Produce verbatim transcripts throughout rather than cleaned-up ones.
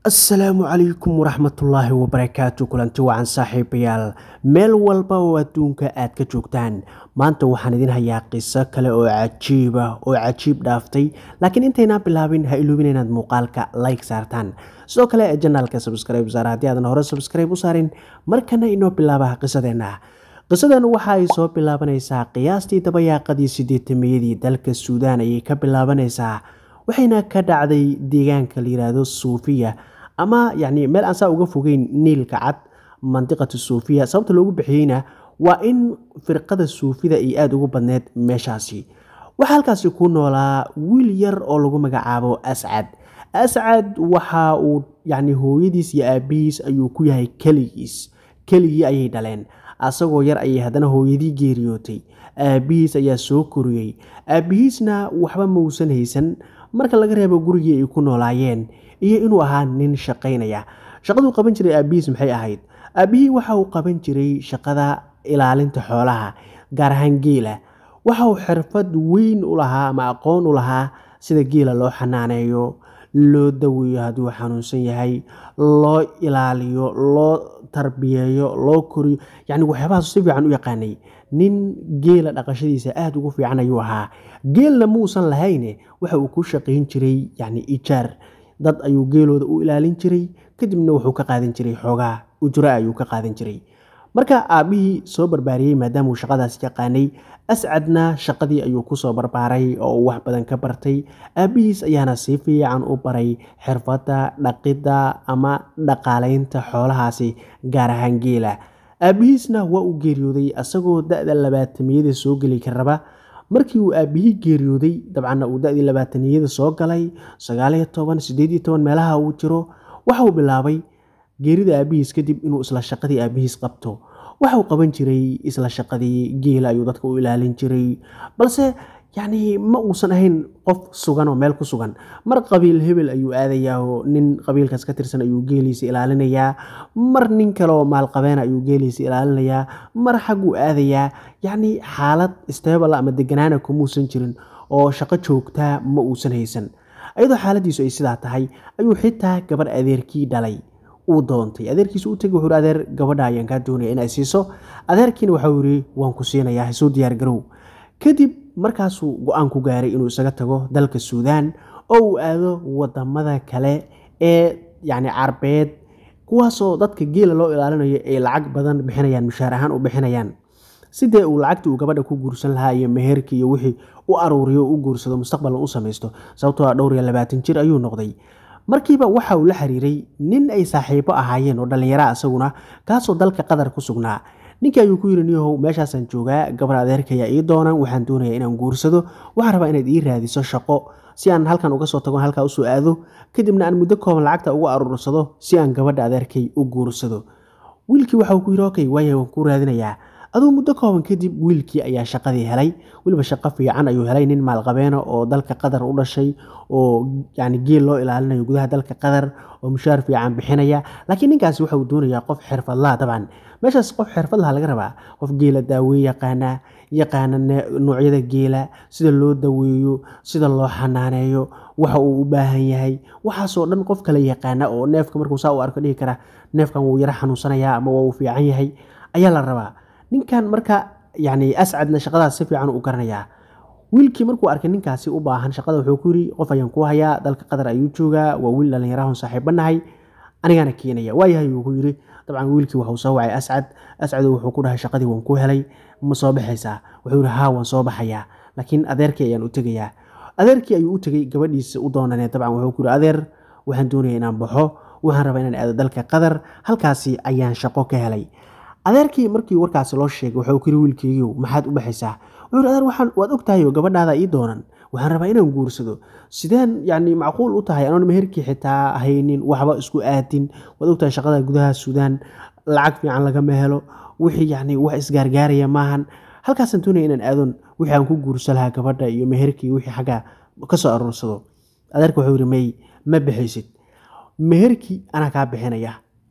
Assalaamu calaykum waraxmatullaahi wabarakaatu kulanti wacan saaxiibayaal meel walba oo adduunka aad ka joogtaan maanta waxaan idin hayaa qiso kale oo cajiib ah oo cajiib dhaaftay laakiin intaynaan bilaabin ha iloobin inaad muuqaalka like saartaan sidoo kale janaalka subscribe saar haddii aadan hore subscribe u saarin markana inoo bilaaba qisadeena qisadan waxa ay soo bilaabanaysaa qiyaastii dabayaaqadii siddeetamiyadii dalka Suudaan ayay ka bilaabanaysaa waxayna ka dhacday deegaanka la yiraahdo Suufiya ama yani meel aan saa uga fogeyn niilka cad mantiqada Suufiya sababta loogu bixiyayna waa in firqada Suufida ay aad ugu badneed meeshaasi waxa halkaasi ku noolaa wiil yar oo lagu magacaabo Ascad Ascad waxa uu yani hooyadiis iyo aabihiis ayuu ku yahay kaligiis kaligii ayay dhaleen asagoo yar ayay hadana hooyadii geeriyootay aabihiis ayaa soo koriyay aabihiisna waxba ma uusan haysan marka laga reebo gurigii ay ku noolaayeen iyo inuu ahaa nin shaqaynaya shaqadu qaban jiray aabihiis maxay ahayd aabihii waxa uu qaban jiray shaqada ilaalinta xoolaha gaar ahaan geela waxa uu xirfad weyn u lahaa ama aqoon u lahaa sida geela loo xanaaneeyo loo daweeyo haddii uu xanuunsan yahay loo ilaaliyo loo tarbiyeeyo loo koriyo yani waxyaabahaas si fiican u yaqaanay nin geela dhaqashadiisa aad ugu fiican ayuu ahaa geelna muusan lahayn waxa uu ku shaqayn jiray yani ijaar dad ayuu geelooda u ilaalin jiray kadibna wuxuu ka qaadan jiray xoogaa ujra ayuu ka qaadan jiray marka aabihii soo barbaariyay maadaama uu shaqadaas yaqaanay Ascadna shaqadii ayuu ku soo barbaaray oo wax badan ka bartay aabihiis ayaana si fiican u baray xirfadda dhaqidda ama dhaqaaleynta xoolahaasi gaar ahaan geela aabihiisna waa uu geeriyooday asagoo da'da labaataniyada soo gali karaba markii uu aabihii geeriyooday dabcan uu da'dii labaataniyada soo galay sagaal iyo toban siddeed iyo toban meelaha uu jiro waxa uu bilaabay geerida aabihiis kadib inuu isla shaqadii aabihiis qabto waxa uu qaban jiray isla shaqadii geela ayuu dadka u ilaalin jiray balse yani ma uusan ahayn qof sugan oo meel ku sugan mar qabiil hebel ayuu aadayaa oo nin qabiilkaas ka tirsan ayuu geeliisa ilaalinayaa mar nin kale oo maalqabeen ayuu geeliisa ilaalinayaa mar xaguu aadayaa yani xaalad stable ama deganaana kumuusan jirin oo shaqo joogtaa ma uusan haysan ayadoo xaaladiisu ay sidaa tahay ayuu xitaa gabar adeerkii dhalay uu doontay adeerkiisu u tagay wuxuu adeer gabadha ayaan ka doonaya in ay siiso adeerkiina waxa uu yiri waan ku siinayaa soo diyaar garow kadib markaasuu go'aan ku gaaray inuu isaga tago dalka Suudaan oo uu aado wadamada kale ee yani Carbeed kuwaasoo dadka geela loo ilaalinayo ay lacag badan bixinayaan mushaar ahaan u bixinayaan sidee uu lacagtii uu gabadha ku guursan lahaa iyo meherkii iyo wixii u aruuriyo u guursado mustaqbal u sameesto sababtoo ah dhowr iyo labaatan jir ayuu noqday markiiba waxa uu la xiriiray nin ay saaxiibo ahaayeen oo dhalinyaro asaguna kaasoo dalka Qatar ku sugnaa ninka ayuu ku yiri niyow meeshaasaan joogaa gabar adeerkaya ii doonaan waxaan doonayaa inaan guursado waxaan rabaa inaad ii raadiso shaqo si aan halkan uga soo tago halka u soo aado kadibna aan muddo kooban lacagta ugu aruursado si aan gabadha adeerkay u guursado wiilkii waxa uu ku yiri okay way waan ku raadinayaa adoo muddo kooban kadib wiilkii ayaa shaqadii helay waliba shaqo fiican ayuu helay nin maalqabeena oo dalka Qatar u dhashay oo yani geel loo ilaalinayo gudaha dalka Qatar oo mushaar fiican bixinaya laakiin ninkaasi waxa uu doonayaa qof xirfad leh taban meeshaas qof xirfad leh laga rabaa qof geela daaweeyo yaqaana yaqaana noocyada geela sida loo daweeyo sida loo xanaaneeyo waxa uu u baahan yahay waxaasoo dhan qof kale yaqaana oo neefka markuu saa u arko dhihi kara neefkan wuu yara xanuunsanayaa ama waa uu fiican yahay ayaa la rabaa ninkan marka yani Ascadna shaqadaas si fiican u garanaya wiilkii markuu arkay ninkaasi u baahan shaqada wuxuu ku yiri qof ayaan ku hayaa dalka Qatar ayuu joogaa waa wiil dhalinyaro saaxiibanahay anigana keenaya waayahay uu ku yiri dabcan wiilkii waxa uu soo wacay Ascad Ascad wuxuu ku dhahay shaqadii waan ku helay ma soo baxaysaa wuxuu yiri haa waan soo baxayaa laakiin adeerkii ayaan u tagayaa adeerkii ayuu u tagay gabadhiisa u doonanay dabcan wuxuu ku yiri adeer waxaan doonayaa inaan baxo waxaan rabaa inaan aado dalka Qatar halkaasi ayaan shaqo ka helay adeerkii markii warkaasi loo sheegay wuxuu ku yiri wiilkaygu maxaad u baxaysaa wuxuu adeer waxaan waad ogtahay gabadhaada ii doonan waxaan rabaa inaan guursado sideen yani macquul u tahay anoon meherkii xitaa haynin waxba isku aadin waad ogtahay shaqada gudaha Suudaan lacag fiican laga helo wixii yani wax isgaargaaraya maahan halkaasaan doonaya inaan aadon wixii aan ku guursan lahaa gabadha iyo meherkii wixii xaga ka soo aruursado adeerku wuxuu yiri may ma bixaysid meherkii ana ka bixinaya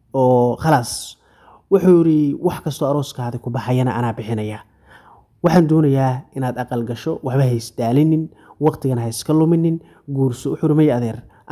oo khalaas wuxuu yiri wax kasto arooskaada ku baxayana ana bixinaya waxaan doonayaa inaad aqal gasho waxba haystaalinin waqtigan ha iska luminin guurso wuxuu yiri may adeer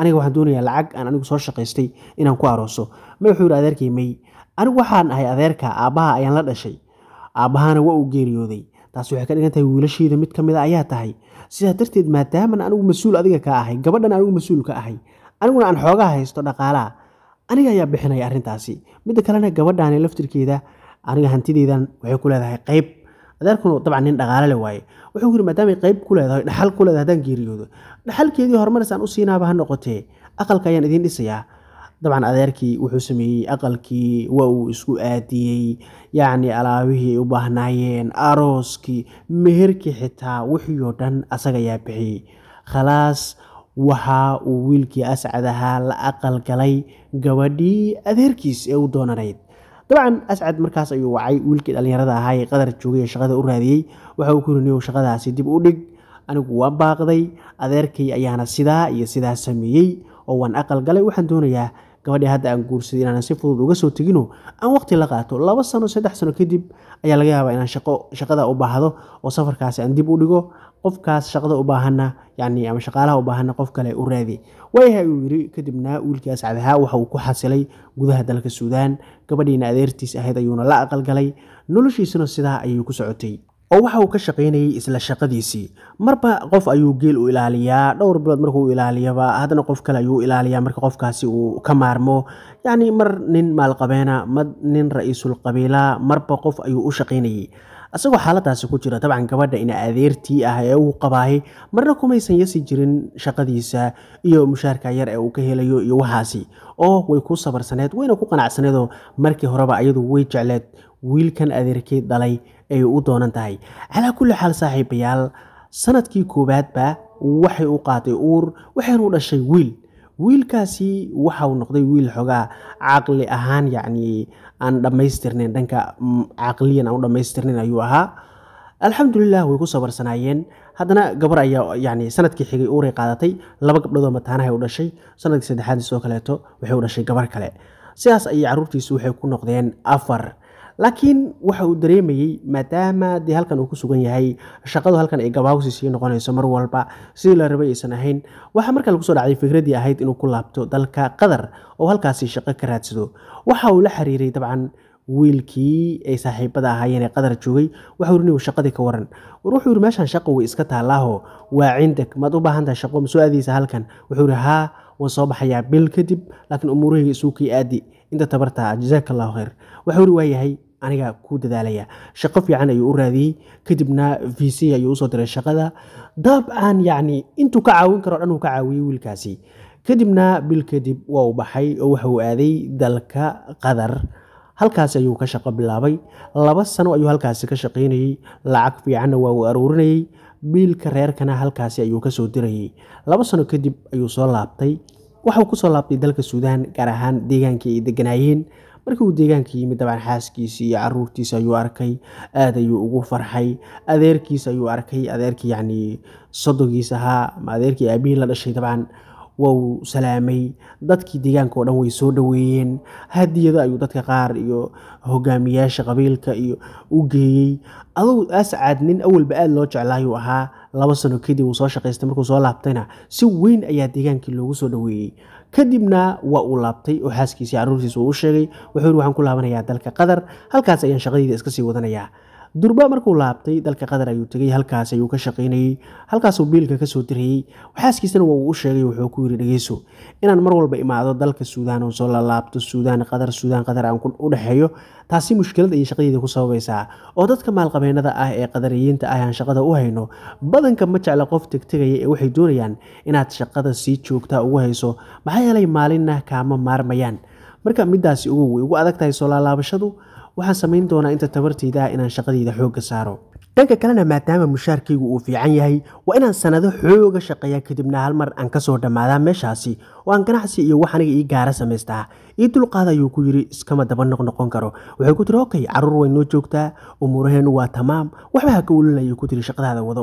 aniga waxaan doonayaa lacag aan anigu soo shaqaystay inaan ku arooso. Ma wuxuu yiri adeerkay may anigu waxaan ahay adeerka aabbaha ayaan la dhashay, aabbahana waa uu geeriyooday, taas waxay ka dhigan tahay wiilashiida mid ka mid ah ayaa tahay, sidaa darteed maadaama anigu mas-uul adiga ka ahay, gabadhan anigu mas-uul ka ahay, aniguna aan xoogaa haysto dhaqaalaha, aniga ayaa bixinaya arrintaasi. midda kalena gabadhaani laftirkeeda aniga hantideedan waxay ku leedahay qayb. adeerkuna dabcan nin dhaqaale leh waaye, wuxuu yiri maadaama ay qayb ku leedahay dhaxal ku leedahay haddaan geeriyoodo, dhaxalkeedii horumarisaan u siinaaba ha noqotee aqalka ayaan idiin dhisayaa. dabcan adeerkii wuxuu sameeyey aqalkii, waa uu isku aadiyey, yacni alaabihii ay u baahnaayeen, arooskii, meherkii, xitaa wixii oo dhan asaga ayaa bixiyey. khalaas waxa uu wiilkii ascad ahaa la aqal galay gabadhii adeerkiis ee u doonanayd. dabcan ascad markaas ayuu wacay wiilkii dhallinyarada ahaa ee qadar joogay ee shaqada u raadiyey. waxa uu ku yiri niyow shaqadaasi dib u dhig, anigu waa baaqday, adeerkay ayaana sidaa iyo sidaa sameeyey oo waan aqal galay. waxaan doonayaa gabadhii hadda aan guursaday inaan si fudud uga soo tegino, aan waqti la qaato, laba sano saddex sano kadib ayaa laga yaabaa inaan shaqo shaqada u baahdo oo safarkaasi aan dib u dhigo, qofkaas shaqada u baahanna yacni ama shaqaalaha u baahanna qof kale u raadi. waayahay uu yiri. kadibna wiilkii ascad ahaa waxa uu ku xasilay gudaha dalka Suudaan, gabadhiina adeertiis ahayd ayuuna la aqal galay, noloshiisuna sidaa ayay ku socotay oo waxa uu ka shaqaynayay isla shaqadiisii. marba qof ayuu geel u ilaaliyaa, dhowr bilood markuu ilaaliyaba haddana qof kale ayuu ilaaliyaa marka qofkaasi uu ka maarmo, yacni mar nin maalqabeena, mar nin ra-iisul qabiila, marba qof ayuu u shaqaynayay. asagoo xaaladaasi ku jira dabcan gabadha ina adeertii ah ee uu qabaahay marna kumaysan yasi jirin shaqadiisa iyo mushaarka yar ee uu ka helayo iyo waxaasi, oo way ku sabarsaneed wayna ku qanacsaneedoo markii horeba ayadu way jecleed wiilkan adeerkeed dhalay ay u doonan tahay. calaa kulli xaal saaxiibayaal, sanadkii koowaadba waxay u qaatay uur, waxayna u dhashay wiil. wiilkaasi waxa uu noqday wiil xogaa caqli ahaan yacni aan dhammaystirnayn, dhanka caqliyan aan u dhammaystirnayn ayuu ahaa. alxamdulilah way ku sabarsanaayeen. haddana gabar ayaa yacni sanadkii xigay uuray qaadatay, laba gabdhood oo mataanahay u dhashay, sanadkii saddexaad sidoo kaleeto waxay u dhashay gabar kale. sidaas ayay carruurtiisu waxay ku noqdeen afar. laakiin waxa uu dareemayey maadaama dee halkan uu ku sugan yahay, shaqadu halkan ay gabaawsi sii noqonayso mar walba sidii la rabay aysan ahayn, waxaa markaa lagu soo dhacday fikraddii ahayd inuu ku laabto dalka Qatar oo halkaasi shaqo ka raadsado. waxa uu la xiriiray dabcan wiilkii ay saaxiibada ahaayeen ee Qatar joogay. wuxuu yiri inuu shaqadii ka waran, war wuxuu yiri meeshan shaqo way iska taalaaho, waa cindag, maad u baahan tahay shaqo, ma soo aadaysa halkan? wuxuu yiri haa, waan soo baxayaa bil kadib, laakiin umuurahayga isuukii aadi inta tabarta, jazakallahu khayr. wuxuu yiri waayahay, aniga ku dadaalaya. shaqo fiican ayuu u raadiyey, kadibna vc ayuu usoo diray shaqada. dabcan yacni intuu ka caawin karo dhan uu ka caawiyey wiilkaasi. kadibna bil kadib waa u baxay oo waxa uu aaday dalka Qatar. halkaas ayuu ka shaqo bilaabay. laba sano ayuu halkaasi ka shaqaynayey, lacag fiicanna waa uu aruurinayey, biilka reerkana halkaasi ayuu kasoo dirayey. laba sano kadib ayuu soo laabtay. waxauu kusoo laabtay dalka Suudaan, gaar ahaan deegaankii ay deganaayeen. markii uu deegaanka yimid dabcan xaaskiisii iyo carruurtiisa ayuu arkay, aad ayuu ugu farxay. adeerkiis ayuu arkay, adeerkii yacni sodogiis ahaa ama adeerkii aabihii la dhashay, dabcan waa uu salaamay. dadkii deegaanka oo dhan way soo dhoweeyeen, hadiyado ayuu dadka qaar iyo hogaamiyaasha qabiilka iyo u geeyey. adugu ascad nin awalba aad loo jeclaayuu ahaa. laba sano kadib uu soo shaqaystay, markuu soo laabtayna si weyn ayaa deegaankii loogu soo dhoweeyey. kadibna waa uu laabtay oo xaaskiisii carruurtiisa uu u sheegay. wuxuu yiri waxaan ku laabanayaa dalka Qatar, halkaas ayaan shaqadayda iska sii wadanayaa. durba markuu laabtay dalka Qatar ayuu tegay, halkaas ayuu ka shaqaynayey, halkaasuu biilka ka soo dirayey. xaaskiisana waa uu u sheegay, wuxuu ku yiri dhageyso, inaan mar walba imaado dalka Suudaan oo soo la laabto Suudaan Qatar Suudaan Qatar aan u dhaxeeyo, taasi mushkilad ay shaqadayda ku sababaysaa. oo dadka maalqabeennada ah ee qadariyiinta ah aan shaqada u hayno badanka ma jecla qof tegtegaya ee waxay doonayaan inaad shaqada sii joogtaa ugu hayso, maxaa yeelay maalinna kaama maarmayaan. marka midaasi ugu way ugu adag tahay soo laalaabashadu. waxaan samayn doonaa inta tabartayda ah inaan shaqadayda xoogga saaro. dhanka kalena maadaama mushaarkaygu uu fiican yahay, waa inaan sanado xooga shaqeeya, kadibna hal mar aan kasoo dhammaadaa meeshaasi oo aan ganacsi iyo wax aniga ii gaara samaystaa. ii dulqaad ayuu ku yiri, iskama daba noq noqon karo. waxay ku tiri okay, carruur way noo joogtaa, umuuraheennu waa tamaam, waxba ha ka welin ayuu ku tiri, shaqadaada wado.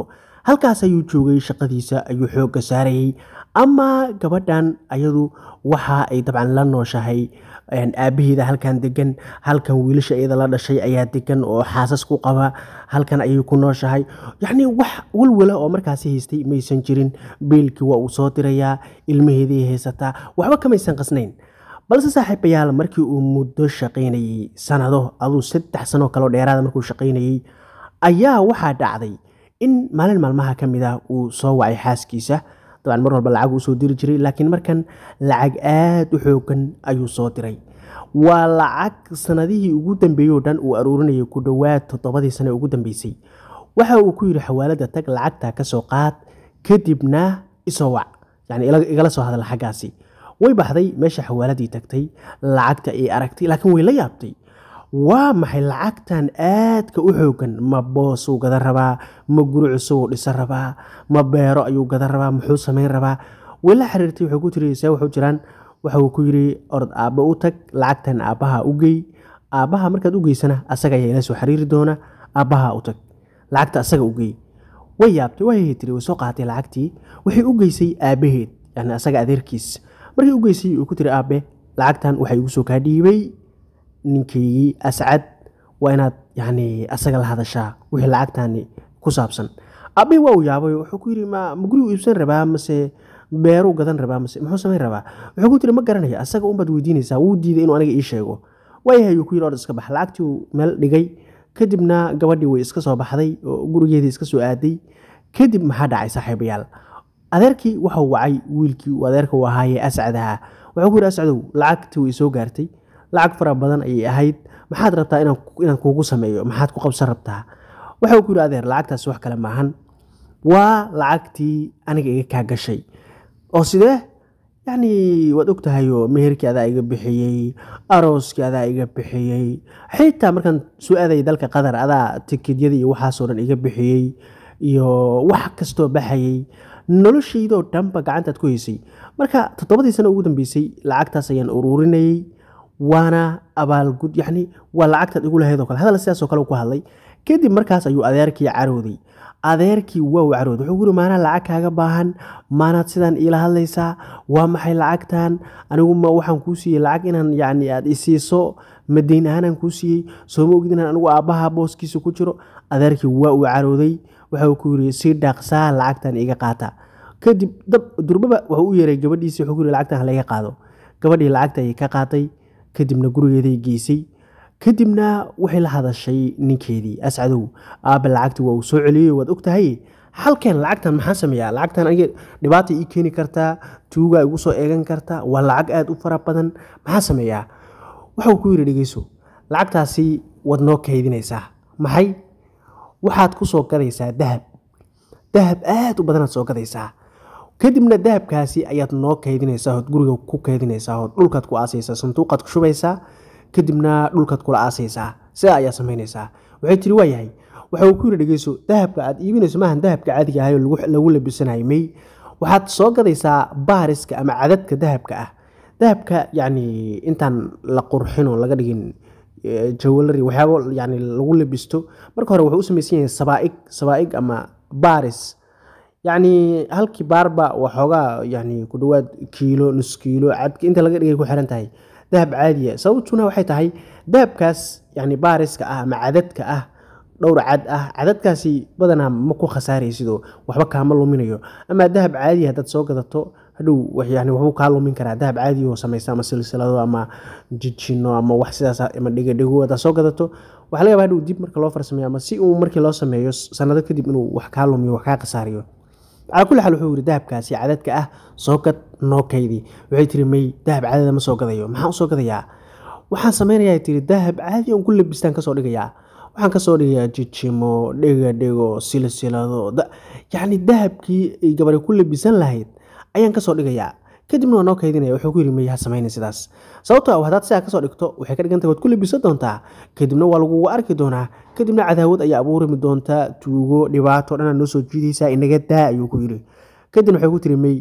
halkaas ayuu joogay shaqadiisa ayuu xoogga saarayay ama gabadhan ayadu waxa ay dabcan la nooshahay aabaheeda halkan degan halkan wiilasha iyada la dhashay ayaa degan oo xaasas ku qaba halkan ayay ku nooshahay yacni wax walwala oo markaasi haystay maysan jirin biilkii waa uu soo dirayaa ilmaheedii haysataa waxba kamaysan qasnayn balse saaxiibayaal markii uu muddo shaqaynayay sanado aduu saddex sano kaloo dheeraada markuu shaqaynayay ayaa waxaa dhacday in maalin maalmaha ka mid ah uu soo wacay xaaskiisa dabcan mar walba lacag uu soo diri jiray laakiin markan lacag aad u xoogan ayuu soo diray waa lacag sanadihii ugu dambeeyey oo dhan uu aruurinayay ku dhowaad toddobadii sane ugu dambeysay waxa uu ku yidhi xawaalada tag lacagta ka soo qaad kadibna isoo wac yacni igala soo hadal xaggaasi way baxday meesha xawaaladii tagtay lacagta ay aragtay laakiin way la yaabtay waa maxay lacagtan aadka u xoogan ma boosuu gadan rabaa ma guri cusub uu dhisan rabaa ma beero ayuu gadan rabaa muxuu samayn rabaa way la xiriirtay wuxuu ku tiri see wuxuu jiraan waxa uu ku yidhi orod aabba u tag lacagtan aabbaha u gey aabbaha markaad u geysana asaga ayaa ila soo xiriiri doona aabbaha u tag lacagta asaga u gey way yaabtay way tiri way soo qaatay lacagtii waxay u geysay aabbaheed yani asaga adeerkiis markii u geysay uu ku tiri aabbe lacagtan waxay igu soo kaa dhiibay ninkaygii ascad waa inaad yani asaga la hadashaa wixii lacagtani ku saabsan aabbe waa uu yaabay wuxuu ku yidhi ma gurigu iibsan rabaa mase beeruu gadan rabaa mase muxuu samayn rabaa wuxuu ku tiri ma garanayo asaga unbaad weydiinaysaa wuu diiday inuu aniga ii sheego waayahay ayuu ku yidhi orod iska bax lacagtii uu meel dhigay kadibna gabadhii way iska soo baxday oo gurigeedii iska soo aaday kadib maxaa dhacay saaxiibayaal adeerkii waxau wacay wiilkii uu adeerka u ahaayee ascadaha wuxuu ku yidhi ascadow lacagtii way soo gaartay lacag fara badan ayay ahayd maxaad rabtaa inaan kuugu sameeyo maxaad ku qabsan rabtaa waxau ku yidhi adeer lacagtaas wax kale maahan waa lacagtii aniga iga kaa gashay oo sidee yacni waad og tahay oo meherkii adaa iga bixiyey arooskii adaa iga bixiyey xitaa markaan soo aadayay dalka qatar adaa tikedyadii iyo waxaasoo dhan iga bixiyey iyo wax kastoo baxayey noloshaydoo dhanba gacantaad ku haysay marka toddobadii sano ugu dambeysay lacagtaas ayaan uruurinayey waana abaalgud yacni waa lacagtaad igu lahayd oo kale hadal sidaasoo kale ku hadlay kadib markaas ayuu adeerkii carooday adeerkii waa uu carooday wuxuu guri maanaa lacag kaaga baahan maanaad sidaan iila hadlaysaa waa maxay lacagtan anigu ma waxaan kuu siiyey lacag inaan yacni aad isiiso madayn ahaanaan kuu siiyey soo ma ogid inaan anigu aabbaha booskiisa ku jiro adeerkii waa uu carooday waxa uu ku yidhi si dhaqsaa lacagtan iga qaata kadib dab durbaba wuxuu u yeeray gabadhiisii wuxuu ku yidhi lacagtan hala iga qaado gabadhii lacagta ayay ka qaatay kadibna gurigeeday geysay kadibna waxay la hadashay ninkeedii ascadow aabba lacagtii waa uu soo celiyey waad og tahay halkeen lacagtan maxaa sameeyaa lacagtan aniga dhibaata ii keeni kartaa tuugaa igu soo eegan kartaa waa lacag aad u fara badan maxaa sameeyaa waxau ku yidhi dhegeyso lacagtaasi waad noo kaydinaysaa maxay waxaad ku soo gadaysaa dahab dahab aad u badanaad soo gadaysaa kadibna dahabkaasi ayaad noo kaydinaysaa ood guriga ku kaydinaysaa ood dhulkaad ku aasaysaa sanduuqaad ku shubaysaa kadibna dhulkaad kula aasaysaa sidaa ayaa samaynaysaa waxay tiri waa yahay waxa uu ku yidhi dhegeyso dahabka aad iibinayso maahan dahabka caadiga ahay oo lagu labisanayo may waxaad soo gadaysaa baariska ama cadadka dahabka ah dahabka yacni intaan la qurxin oo laga dhigin jawalari waxyaabo yani lagu labisto marka hore wuxuu u samaysan yahay sabaa'ig sabaa'ig ama baaris yacni halkii baarba waxoogaa yani ku dhowaad kiilo nus kiilo cadka inta laga dhigay ku xiran tahay dahab caadiya sababtuna waxay tahay dahabkaas yani baariska ah ama cadadka ah dhowr cad ah cadadkaasi badanaa ma ku khasaaraysidoo waxba kaama luminayo ama dahab caadi haddaad soo gadato hadhow yani waxbuu kaa lumin karaa dahab caadi oo samaysta ama silsilado ama jijino ama wax sidaas ama dhigadhigo haddaad soo gadato waxaa laga yaabaa hadhow dib marka loo farsameeyo ama si uu markii loo sameeyo sanado kadib inuu wax kaa lumiyo wax kaa khasaariyo calaa kulli xaal wuxuu yidhi dahabkaasi cadadka ah soo gad noo kaydi waxay tiri may dahab caadada ma soo gadayo maxaan u soo gadayaa waxaan samaynayaa tiri dahab caadi on ku labistaan kasoo dhigayaa waxaan kasoo dhigayaa jijimo dhigadhigo silsilado yacni dahabkii ay gabadhi ku labisan lahayd ayaan kasoo dhigayaa kadibna waa noo kaydinaya wuxuu ku yidhi may ha samayna sidaas sababtoo ah haddaad sidaa kasoo dhigto waxay ka dhigan tahay waad ku labisan doontaa kadibna waa lagugu arki doonaa kadibna cadaawad ayaa abuurimi doontaa tuugo dhibaato dhanaad noo soo jiidaysaa inaga daa ayuu ku yidhi kadibna waxay ku tiri may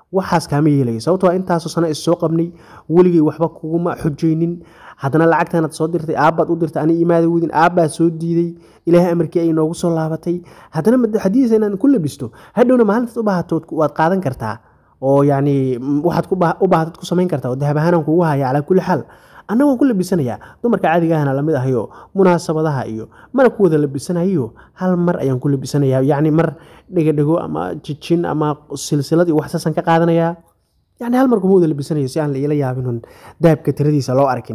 waxaas kaama yeelaya sababtoo ah intaasoo sano is soo qabnay weligay waxba kuguma xujaynin haddana lacagtanaad soo dirtay aabbaad u dirtay ani imaada wadin aabbaa soo diiday ilaahay amarkii ay noogu soo laabatay haddana xadiisa inaan ku labisto hadhowna maalintaad u baahatood waad qaadan kartaa oo yacni waxaad u baahatad ku samayn kartaa oo dahab ahaanaan kugu haya calaa kulli xaal anna waan ku labisanayaa dumarka caadiga ahna lamid ahayo munaasabadaha iyo mana ku wada labisanayo hal mar ayaan ku labisanayaa yacni mar dhegadhego ama jijin ama silsilad iyo waxsaasan ka qaadanayaa yacni hal mar kuma wada labisanayo si aan la ila yaabinun dahabka tiradiisa loo arkin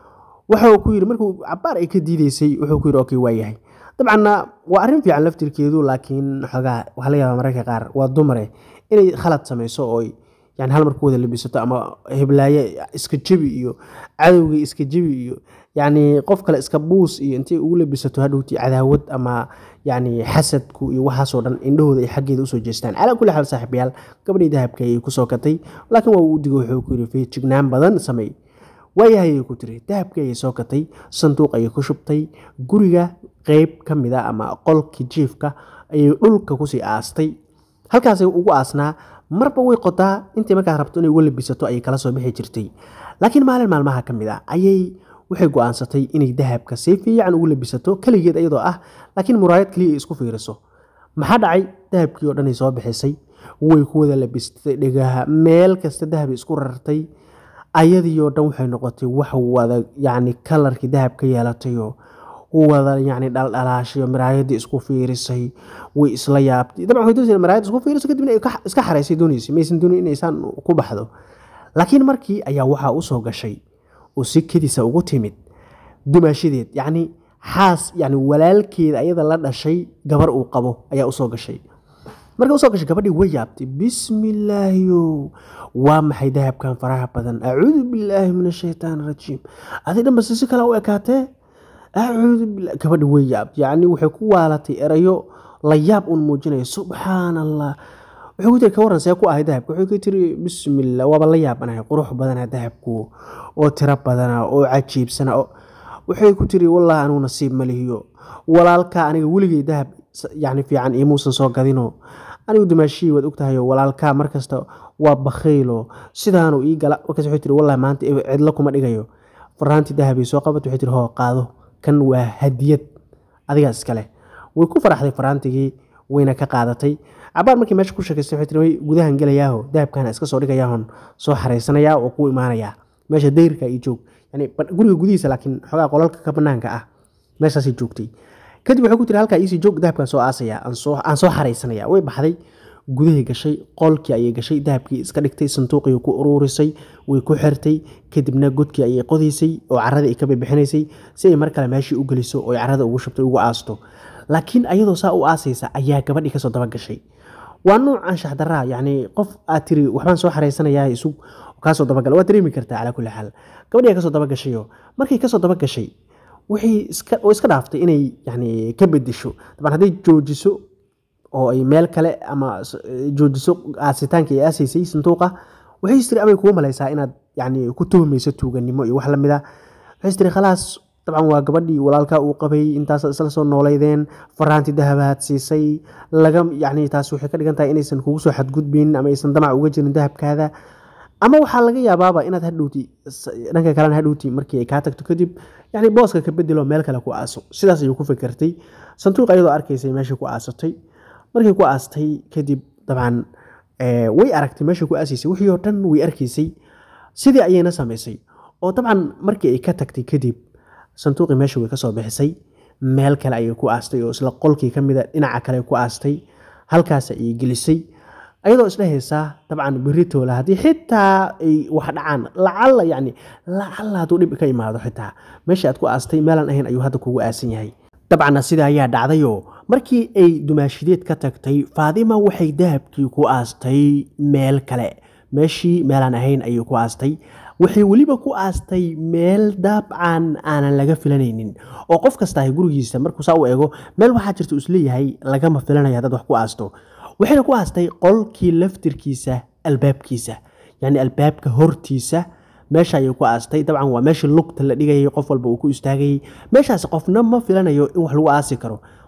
wuxuu ku yiri markuu cabaar ay ka diideysay wuxuu ku yiri okay waa yahay dabcanna waa arrin fiican laftirkeedu laakiin xogaa waxa laga yaabaa mararka qaar waa dumare inay khalad samayso oo يعني هل مركو وذا اللي بيسطو أما هبلاية إسكجبي إيو عدوغي إسكجبي إيو يعني قفك الإسكبوس إيو أنتي أولي بيسطو هدوتي عداوت أما يعني حسدكو إيو وحاسودان إنه ذا يحقي ذو سوجستان على كل حال صاحب يال قبل يذهب كي كسوكتي ولكن ووديقو حوكوري في تشجنان بدن سمي ويا هي كتري ذهب كي سوكتي صندوق أي كشبتي قرية قيب كمدا أما قل كجيفكا أي أولك كوسي آستي هل كاسي ugu aasnaa marba way qotaa intii markaa rabto inay wali bisato ay kala soo bixi jirtay laakiin maalin maalmaha kamid ah ayay waxay go'aansatay inay dahabka si fiican ugu labisato kaligeed iyadoo ah laakiin muraayad kaliya isku fiiriso maxaa dhacay dahabkii oo dhan ay soo bixisay way ku wada labistay dhigaha meel kasta dahab isku rartay ayadii oo dhan waxay noqotay wax wada yacni kalarkii dahabka yeelatay wada يعني دال دلاشيو مرايدي isku fiirisay way isla yaabtay dabcan way doonayeen maraayid isku fiiriso kadibna ay iska xareysay doonaysi maysan doonin inay san ku baxdo laakiin markii ayaa waxa uu soo gashay oo si kadiisa ugu timid dumaashideed yani xaas yani walaalkeed ayada la dhashay gabar uu qabo ayaa u soo gashay markii uu soo gashay gabadhii way yaabtay bismillaahi waa maxay dahabkan faraha badan a'uudu billaahi minash shaytaanir rajiim adii dhanba si kala u ekaatay أعوذ بالله كبر وياب يعني وحكوا على تيريو لياب أنموجنا سبحان الله وحكوا كورن سيكون أهداهب وحكوا تري بسم الله وباللياب أنا قروح بدنا ذهبكو أو تراب بدنا أو عجيب سنة وحكوا تري والله أنا نصيب مليو ولا لك أنا ولقي ذهب يعني في عن إيموسن سوق قدينه أنا ودي ماشي ودكتها يو ولا لك مركز وبخيله سيدانو إيجلا وكذا حتري والله ما أنت عد لكم أديجيو فرانتي ذهبي سوق قبته حتري هو قاضو kan waa hadiyad adigaas kale way ku faraxday faraantigii wayna ka qaadatay cabaar markii meesha ku shaqeystay waxay tiri gudahan galayaaho dahabkana iska soo dhigayaahon soo xareysanaya oo ku imaanaya meesha deyrka ay joog yani guriga gudihiisa laakiin xogaa qolalka ka banaanka ah meeshaas ay joogtay kadib waxay ku tiri halka isi joog dahabkan soo aasaya aan soo aan soo xareysanaya way baxday gudahay gashay qolkii ayay gashay dahabkii iska dhigtay sanduuqii ku uruurisay way ku xirtay kadibna godkii ayay qodiisay oo carrada ay ka bixinaysay si ay mar kale meeshii u galiso oo carrada ugu shubtay ugu aasto laakiin ayadoo saa u aasaysa ayaa gabadhii ka soo daba gashay waa nooc anshax daraa yani qof aad tiri waxbaan soo xareysanayaa isug ka soo daba gal waa dareemi kartaa ala kulli xal gabadhii ka soo daba gashay markii ka soo daba gashay wixii iska oo iska dhaaftay inay yani ka bedesho taban haday joojiso oo ay meel kale ama joojiso aasitaanka ay aasaysay sanduuqa waxay istiri amay kugu malaysaa inaad yani ku tuhmayso tuuganimo iyo wax la mid ah waxay istiri khalaas طبعا waa gabadhii walaalka uu qabay intaas isla soo nooleydeen faraanti dahabaad siisay laga yani taas waxay ka dhigan tahay inaysan kugu soo xadgudbin ama aysan damac uga jirin dahabkaada ama waxa laga yaabaaba inaad hadhowti dhanka kale hadhowti markii ay ka tagto kadib yani booska ka bedelo meel kale ku aaso sidaas ayuu ku fikirtay sanduuq ayadoo arkaysay meesha ku aasatay markii ku aastay kadib dabcan ee way aragtay meesha ku aasisay wixii oo dhan way arkaysay sidii ayayna sameysay oo dabcan markii ay ka tagtay kadib sanduuqii meesha way ka soo bixisay meel kale ayay ku aastay oo isla qolkii kamid ah dhinaca kale ku aastay halkaas ay gelisay ayadoo isla heesaa dabcan birito la hadii xitaa ay wax dhacaan lacala yani lacala haduu dhib ka imaado xitaa meesha aad ku aastay meelan ahayn ayuu hadda kugu aasan yahay dabcan sida ayaa dhacdayo markii ay dumaashideed ka tagtay Faadima waxay dahabkii ku aastay meel kale meeshii meelan ahayn ayuu ku aastay waxay waliba ku aastay meel dabcan aanan laga filanaynin oo qof kasta ay gurigiisa markuu saa u eego meel waxa jirta isla yahay laga ma filanaya dad wax ku aasto waxayna ku aastay qolkii laftirkiisa albaabkiisa yani albaabka hortiisa meesha ay ku aastay dabcan waa meesha lugta la dhigay qof walba uu ku istaagay meeshaas qofna ma filanayo in wax lagu aasi karo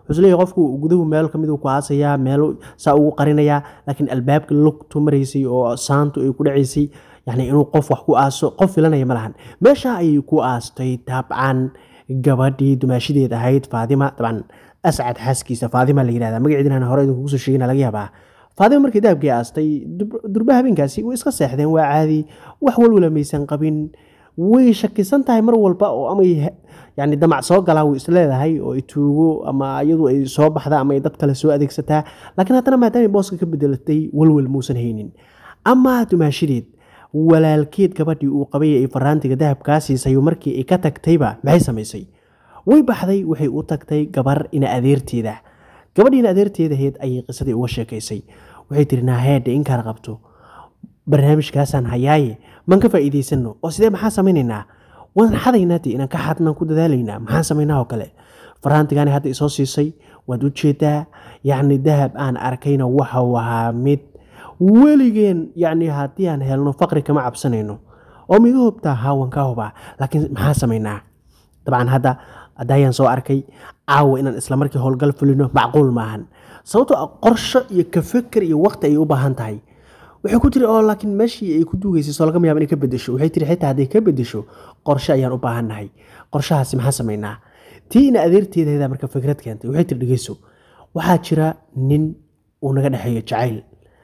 wuxuu leeyahay qofku guduhu meel kamid uu ku aasaya meel saa ugu qarinaya laakiin albaabka lugtu maraysay oo saantu ay ku dhacaysay yani inuu qof wax ku aaso qof filanaya ma lahan meesha ayay ku aastay dabcan gabadhii dumaashideed ahayd Faadima dabcan ascad xaaskiisa Faadima la yiraahdaa magaceedina hore idinku soo sheegina laga yaabaa Faadima markii dahabkii aastay durba habeenkaasi way iska seexdeen waa caadi wax walwala maysan qabin way shakisan tahay mar walba oo ama yani damac soo galaa way isleedahay oo ituugo ama iyadu ay soo baxda ama dad kale soo adeegsataa laakiin haddana maadaama booska ka bedelatay walwal muusan haynin ama dumaashideed walaalkeed gabadhii uu qabay ee faraantiga dahabka siisay markii ay ka tagtayba maxay samaysay way baxday waxay u tagtay gabar ina adeerteeda gabadhiina adeerteeda heed ay qisadii uga sheekaysay waxay tiri naaheed in kala qabto barnaamijkaasaan hayaaye man ka faa'iideysano oo sidee maxaa samaynaynaa waan xadaynaa inaan ka xadnaan ku dadaalaynaa maxaa samaynaa oo kale faraantigani hadda isoo siisay waad u jeedaa yacni dahab aan arkayna waxa wahaa mid weligeen yacni haddii aan helno faqri kama cabsanayno oo miga hubtaa haawan ka hubaa laakiin maxaa samaynaa dabcan hadda adayaan soo arkay caawa inaan isla markii howlgal fulino macquul maahan sababtoo qorsho iyo ka fikir iyo waqti ay u baahan tahay waxay ku tiri oo laakiin meeshii ay ku duugaysay soo laga yaabo inay ka bedesho waxay tiri xitaa haday ka bedesho qorshe ayaan u baahannahay qorshahaasi maxaa samaynaa tii ina adeerteedeeda marka fikrad keentay waxay tiri dhigeyso waxaa jira nin uu naga dhaxeeyo jacayl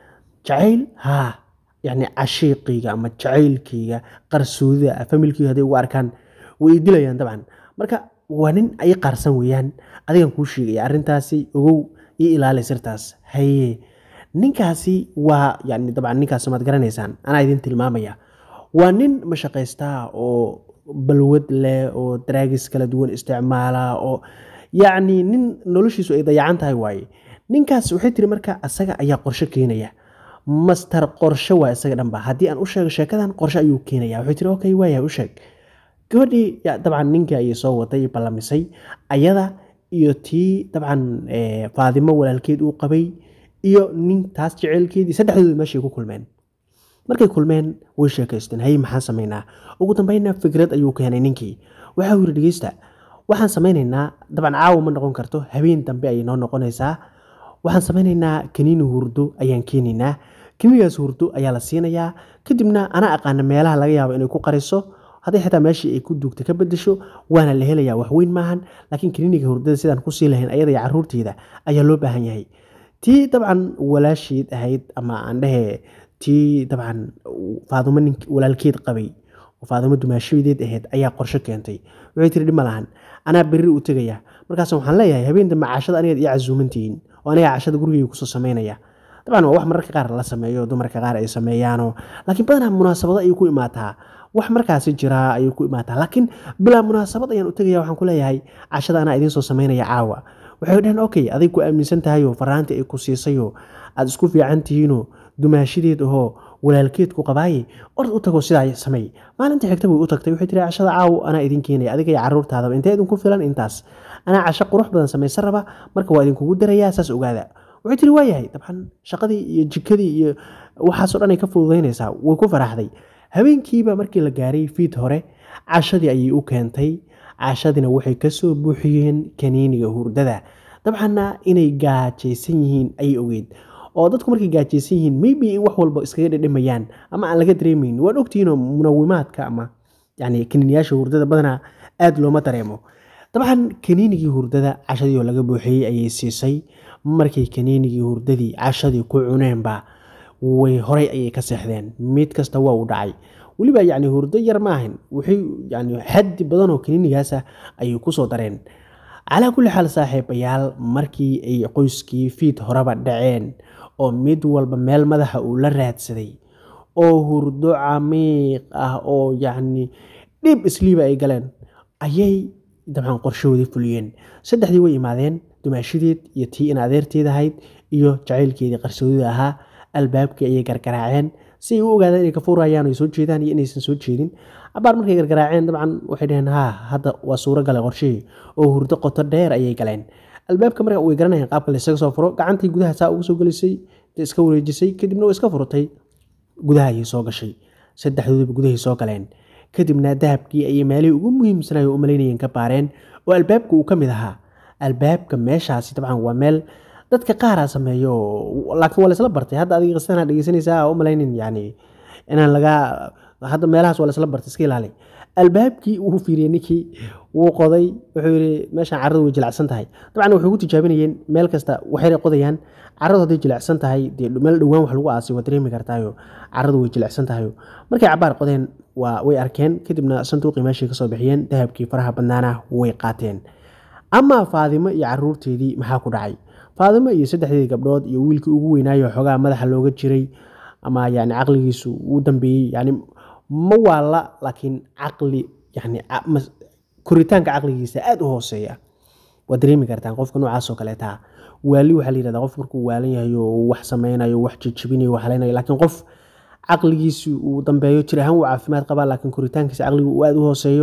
jacayl ha yani cashiiqiga ama jacaylkiga qarsoodida familkiga haday ugu arkaan way dilayaan dabcan marka waa nin ay qarsan weeyaan adigan kuu sheegaya arrintaasi ogow iyo ilaali sirtaas haye ninkaasi waa yani dabcan ninkaas maad garanaysaan anaa idin tilmaamaya waa nin mashaqaysta oo balwad leh oo draagis kala duwan isticmaala oo yani nin noloshiisu ay dayacan tahay waaye ninkaas waxay tiri marka asaga ayaa qorshe keenaya master qorshe waa isaga dhanba haddii aan u sheego sheekadan qorshe ayuu keenaya waxay tiri okay waaya u sheeg gabadhii dabcan ninka ayay soo waday ballamisay ayada iyo tii dabcan Faadimo walaalkeed uu qabay iyo nin taas jaceelkeedii saddexdooda meeshay ku kulmeen markay kulmeen way sheekaysteen hay maxaan samaynaa ugu dambeynna fikrad ayuu keenay ninkii waxa uu yiri dhageysta waxaan samaynaynaa dabcan caawa ma noqon karto habeen dambe ay noo noqonaysaa waxaan samaynaynaa kaniini hurdo ayaan keenaynaa kaniinigaas hurdo ayaa la siinayaa kadibna ana aqaan meelaha laga yaabo inay ku qariso haddii xitaa meeshii ay ku duugta ka bedesho waana la helayaa wax weyn maahan laakiin kaniiniga hurdada sidaan ku sii lahayn ayada iyo carruurteeda ayaa loo baahan yahay tii dabcan walaasheed ahayd ama aan dhahe tii dabcan Faadimo nin walaalkeed qabay oo Faadimo dumaashideed ahayd ayaa qorshe keentay waxay tiri dhima lahan anaa berri u tagaya markaas waxaan leeyahay habeen dambe cashada aniga iyo casuumantiin oo aniga cashada gurigeyga ku soo sameynaya dabcan waa wax mararka qaar la sameeyo dumarka qaar ay sameeyaan laakiin badanaa munaasabado ay ku imaataa wax markaasi jira ay ku imaataa laakiin bilaa munaasabad ayaan u tagaya waxaan ku leeyahay cashada anaa idin soo sameynaya caawa waxay dhaheen okay aday ku aaminsan tahay oo faraanti ay ku siisay oo aad isku fiican tihiin oo dumaashideed oo walaalkeed ku qabaay ord u tago sidaa sameey maalinta xigta way u tagtay waxay tiri cashada caawa anaa idin keenay adiga iyo carruurtaada intee idin ku filan intaas anaa casho qurux badan samaysan raba marka waa idin kugu darayaa saas ogaada waxay tiri waa yahay dabcan shaqadii iyo jikadii iyo waxaas oo dhan ay ka fududeynaysaa way ku faraxday habeenkiiba markii la gaaray fiid hore cashadii ayay u keentay cashadina waxay ka soo buuxiyeen kaniiniga hurdada dabcanna inay gaajaysan yihiin ayay ogeyd oo dadku markay gaajaysan yihiin maybe in wax walba iskaga dhadhamayaan ama aan laga dareemayn waan ogtihiinoo munawimaadka ama yani kaniiniyaasha hurdada badanaa aad looma dareemo dabcan kaniinigii hurdada cashadii oo laga buuxiyey ayay siisay markay kaniinigii hurdadii cashadii ku cuneenba way horay ayay ka seexdeen mid kasta waa u dhacay weliba yani hurdo yar maahan waxay yani xaddi badan oo kaniinigaas ah ayay ku soo dareen calaa kulli xaal saaxiibayaal markii ay qoyskii fiid horeba dhaceen oo mid walba meel madaxa uu la raadsaday oo hurdo camiiq ah oo yani dhib isliiba ay galeen ayay dabcan qorshahoodii fuliyeen saddexdii way imaadeen dumaashideed iyo tii in adeerteed ahayd iyo jacaylkeedii qarsoodida ahaa albaabkii ayay gargaraaceen si ay u ogaadaan inay ka furayaan ay soo jeedaan iyo inaysan soo jeedin abaar markay gargaraaceen dabcan waxay dhaheen haa hadda waa suuro gale qorshihii oo hurdo qoto dheer ayay galeen albaabka marka way garanayeen qaabka laysaga soo furo gacantii gudaha saa ugu soo gelisay iska wareejisay kadibna way iska furtay gudaha ayay soo gashay saddexdoodiba gudahay soo galeen kadibna dahabkii ayay meelihii ugu muhiimsanay u malaynayeen ka baareen oo albaabka uu ka mid ahaa albaabka meeshaasi dabcan waa meel dadka qaar aa sameeyo, laakiin waa la isla bartay. Hadda adiga qisana dhegeysanaysaa oo malaynin yani inaan laga hadda meelahaas waa la isla bartay, iska ilaali. albaabkii uu fiiriyey ninkii wuu qoday, wuxuu yidhi meeshaan carradu way jilicsan tahay. dabcan waxay ku tijaabinayeen meel kasta waxay qodayaan carradu hadday jilicsan tahay dee meel dhowaan wax lagu aasay waa dareemi kartaayo carradu way jilicsan tahayo. markay cabaar qodeen waa way arkeen, kadibna sanduuqii meeshii ka soo bixiyeen, dahabkii faraha badnaana way qaateen. ama Faadimo iyo carruurteedii maxaa ku dhacay? Faadimo iyo saddexdeedii gabdhood iyo wiilkii ugu weynaayo xogaa madaxa looga jiray ama yani caqligiisu uu dambeeyey, yani ma waala laakiin caqli yani koritaanka caqligiisa aad u hooseeya. waa dareemi kartaan qofka noocaas oo kaleeta waali waxaa la yidhahdaa qof markuu waalan yahay oo wax sameynayo, wax jajabinayo, wax haleynayo, laakiin qof caqligiisu uu dambeeyo, jir ahaan uu caafimaad qabaa laakiin koritaankiisa caqligu uu aad u hooseeyo,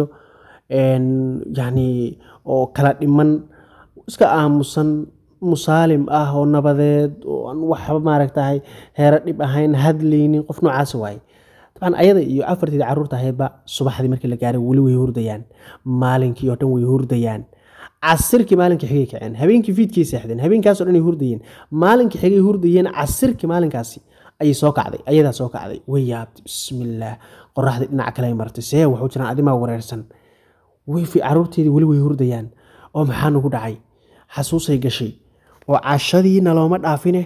yani oo kala dhiman, iska aamusan, musaalim ah oo nabadeed oo aan waxba maaragtahay heero dhib ahayn, hadlaynin, qof noocaas waaye. dabcan ayada iyo afarteedii carruurta ahaydba subaxdii markii la gaaray weli way hurdayaan, maalinkii oo dhan way hurdayaan. casirkii maalinkii xigay kaceen, habeenkii fiidkii seexdeen, habeenkaas oo dhan ay hurdayeen, maalinkii xigay hurdayeen, casirkii maalinkaasi ayay soo kacday, ayadaa soo kacday, way yaabtay, bismillaah, qoraxdii dhinaca kale ay martay, see waxu jiraan adimaa wareersan, way fi carruurteedii weli way hurdayaan, oo maxaa nagu dhacay? xasuusay gashay, oo cashadiina looma dhaafine,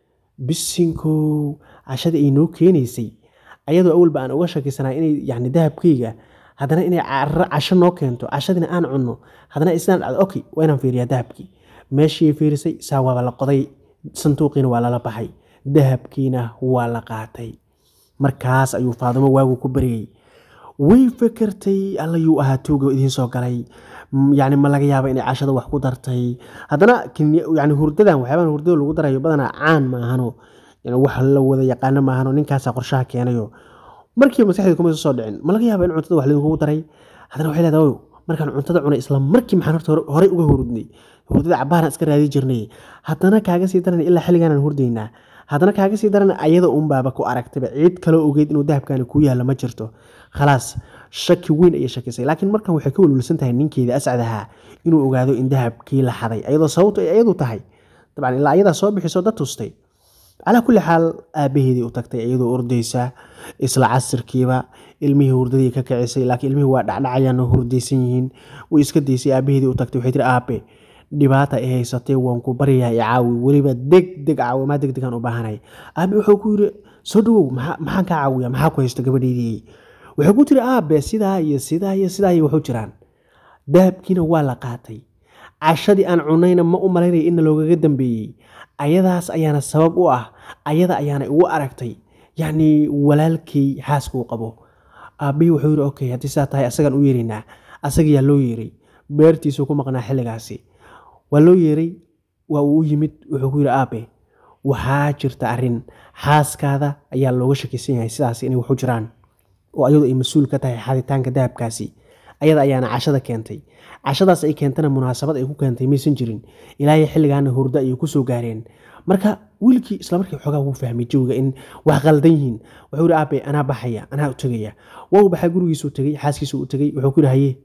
bisinkow cashadii ay noo keenaysay ayadoo awalba aan uga shakisanaa inay yani dahabkayga haddana inay casho noo keento, cashadiina aan cunno, haddana islaan dhacdo, okay waa inaan fiiriyaa dahabkii. meeshii fiirisay saa waaba la qoday, sanduuqiina waa lala baxay, dahabkiina waa la qaatay. markaas ayuu Faadimo waagu ku baryay, way fakartay, alla yuu ahaa tuuga idiin soo galay, yani ma laga yaaba inay cashada wax ku dartay. haddana yani hurdadan waxyaabahan hurdada lagu darayo badanaa caan maahano, wax la wada yaqaano maahano, ninkaasaa qorshaha keenayo. markiiba maskaxdeeda kuma soo dhicin, ma laga yaaba in cuntada wax lagu daray. haddana waxay leedahay markaan cuntada cunay isla markii maxaan horta horey uga hurdnay, hurdada cabaaraan iska raadi jirnay, haddana kaaga sii daran ilaa xilligaanaan hurdaynaa, haddana kaaga sii daran ayada unbaaba ku aragtayba, ciid kaloo ogeyd inuu dahabkaani ku yaalla ma jirto. khalaas shaki weyn ayay shakisay. laakiin markan waxay ka welwelsan tahay ninkeeda ascadahaa inuu ogaado in dahabkii la xaday, ayadoo sababto ay ayadu tahay. dabcan ilaa ayadaa soo bixiso dad tustay. calaa kulli xaal aabaheedii u tagtay iyadoo ordaysa, isla casirkiiba ilmihii hurdadii ka kicisay, laakiin ilmihii waa dhacdhacayaan oo hurdaysan yihiin, way iska daysay. aabaheedii u tagtay waxay tiri, aabe dhibaata ay haysatay waan ku baryayaa i caawi, weliba deg deg caawimaa deg degaan u baahanay. aabe wuxuu ku yidhi soo dhawow, maxaan kaa caawiyaa, maxaa ku haysta gabadheydii? waxay ku tiri, aabe sidaa iyo sidaa iyo sidaa iyo waxu jiraan, dahabkiina waa la qaatay, cashadii aan cunayna ma u malaynaya inna loogaga dambeeyey, ayadaas ayaana sabab u ah, ayada ayaana igu aragtay yacni walaalkay xaaska uu qabo. aabbihii wuxuu yidhi okay haddii saa tahay asagaan u yeeraynaa. asagayaa loo yeeray, beertiisuu ku maqnaa xilligaasi, waa loo yeeray, waa uu u yimid, wuxuu ku yidhi aabe waxaa jirta arrin, xaaskaada ayaa looga shakisan yahay sidaas inay waxu jiraan, oo ayadu ay mas-uul ka tahay xaditaanka dahabkaasi, ayada ayaana cashada keentay. cashadaas ay keentana munaasabad ay ku keentay maysan jirin, ilaahay xilligaana hurdo ayay ku soo gaareen. marka wiilkii isla markii xoogaa wuu fahmay jawiga in wax qaldan yihiin. wuxuu yidhi aabe anaa baxaya, anaa u tegaya. waa uu baxay, gurigiisuu tegey, xaaskiisuu u tegey, wuxuu ku yidhi haye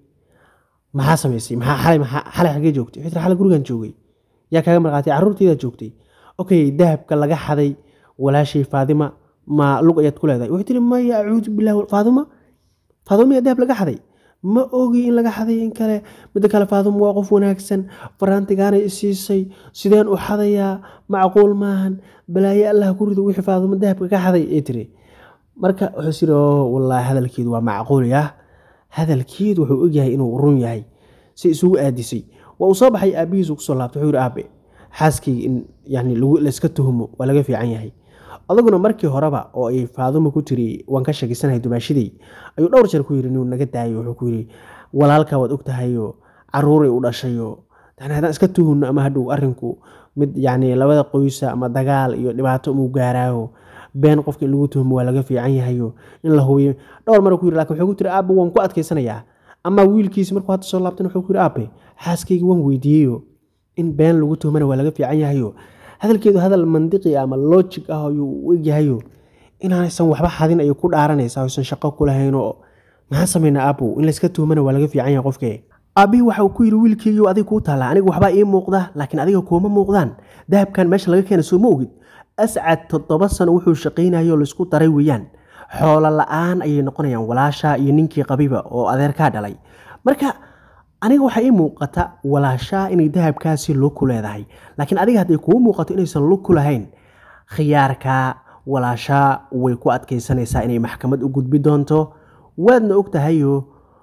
maxaa samaysay, maxaa xalay maxaa xalay xagee joogtay? wuxuu yidhi xalay gurigaan joogay. yaa kaaga marqaatay? carruurtaydaa joogtay. okay dahabka laga xaday walaashay Faadima ma lug ayaad ku leedahay? wuxuu yidhi maya, acuudu billah, Faadima Faadima miyaa dahab laga xaday? ma ogi in laga xaday in kale. midda kale Faadimo waa qof wanaagsan, faraantigaanay isiisay, sideen u xadayaa? macquul maahan, balaaye allah ku rido wixii Faadimo dahabka ka xaday ay tiri. marka wuxuu yidhi wallaahi hadalkeedu waa macquul yah, hadalkeedu wuxuu ogyahay inuu run yahay, si isugu aadisay. waa uu soo baxay, aabbihiisu kusoo laabtay, wuxuu yidhi aabe xaaskayga in yani layska tuhumo waa laga fiican yahay. adaguna markii horeba oo ay Faadimo ku tiri waan ka shakisanahay dumaashidii, ayuu dhowr jeer ku yidhi inuu naga daayo. wuxuu ku yidhi walaalkaa waad og tahayo, carruuray u dhashayo, haddaan iska tuhunno ama hadhow arrinku mid yani labada qoysa ama dagaal iyo dhibaato umuu gaaraayo, been qofka in lagu tuhumo waa laga fiican yahayo, in la hubiyo. dhowr mar ku yidhi, laakiin wuxuu ku tiri aabe waan ku adkaysanayaa. ama wiilkiisi markuu hadda soo laabtan wuxuu ku yidhi aabe xaaskayga waan weydiiyeyo, in been lagu tuhmana waa laga fiican yahayo. hadalkeedu hadal mandiqi ama logic ah ayuu u egyahayo, inaanaysan waxba xadin ayay ku dhaaranaysaa, aysan shaqo ku lahayn. oo maxaan samaynaa aabow, in layska tuhmana waa laga fiican yahay qofkee. aabbihii waxa uu ku yidhi wiilkaygiioo adiga kuu taalla aniga waxbaa ii muuqda laakiin adiga kuuma muuqdaan dahabkan meesha laga keenay soo ma ogid ascad toddoba sano wuxuu shaqaynayoo laisku daray weeyaan xoolo la-aan ayay noqonayaan walaasha iyo ninkii qabiba oo adeerkaa dhalay marka aniga waxaa ii muuqata walaashaa inay dahabkaasi lug ku leedahay laakiin adiga hadday kuu muuqato inaysan lug ku lahayn khiyaarka walaashaa way ku adkaysanaysaa inay maxkamad u gudbi doonto waadna og tahayo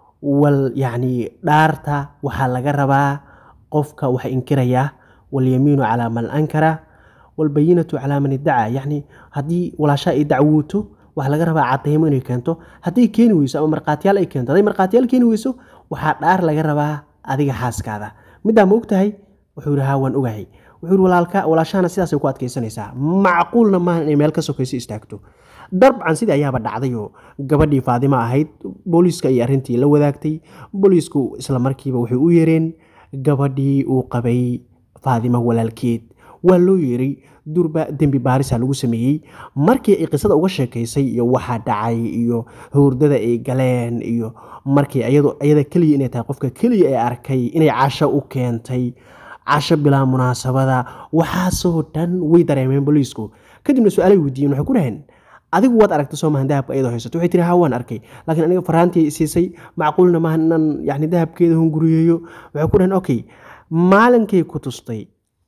wal yacni dhaarta waxaa laga rabaa qofka wax inkiraya walyamiinu calaa man ankara walbayinatu calaa man iddaca yacni haddii walaashaa ay dacwooto waxaa laga rabaa cadeymo inay keento hadday keeni weyso ama markhaatiyaal ay keento hadday markhaatiyaal keeni weyso waxaa dhaar laga rabaa adiga xaaskaada middaa ma og tahay wuxuu yidhi haa waan ogahay wuxuu yidhi walaalka walaashahana sidaasay ku adkaysanaysaa macquulna maaha inay meel ka sokayso istaagto dabcan sidii ayaaba dhacdayoo gabadhii faadimo ahayd booliiska iyo arrintii la wadaagtay booliisku isla markiiba waxay u yeereen gabadhii uu qabay faadimo walaalkeed waa loo yeeray durba dembi baarisa lagu sameeyey markii ay qisada uga sheekaysay iyo waxaa dhacay iyo hurdada ay galeen iyo markii iyada keliya inay tahay qofka keliya ee arkay inay casho u keentay casho bilaa munaasabada waxaasoo dhan way dareemeen booliisku kadibna su-aalay weydiiyeen waxay ku dhaheen adigu waad aragtay soo maahan dahabka iyadoo haysato waxay tiri haa waan arkay laakiin aniga faraantii siisay macquulna maahan inaan yani dahabkeeda hunguriyeeyo waxay ku dhaheen okay maalinkay ku tustay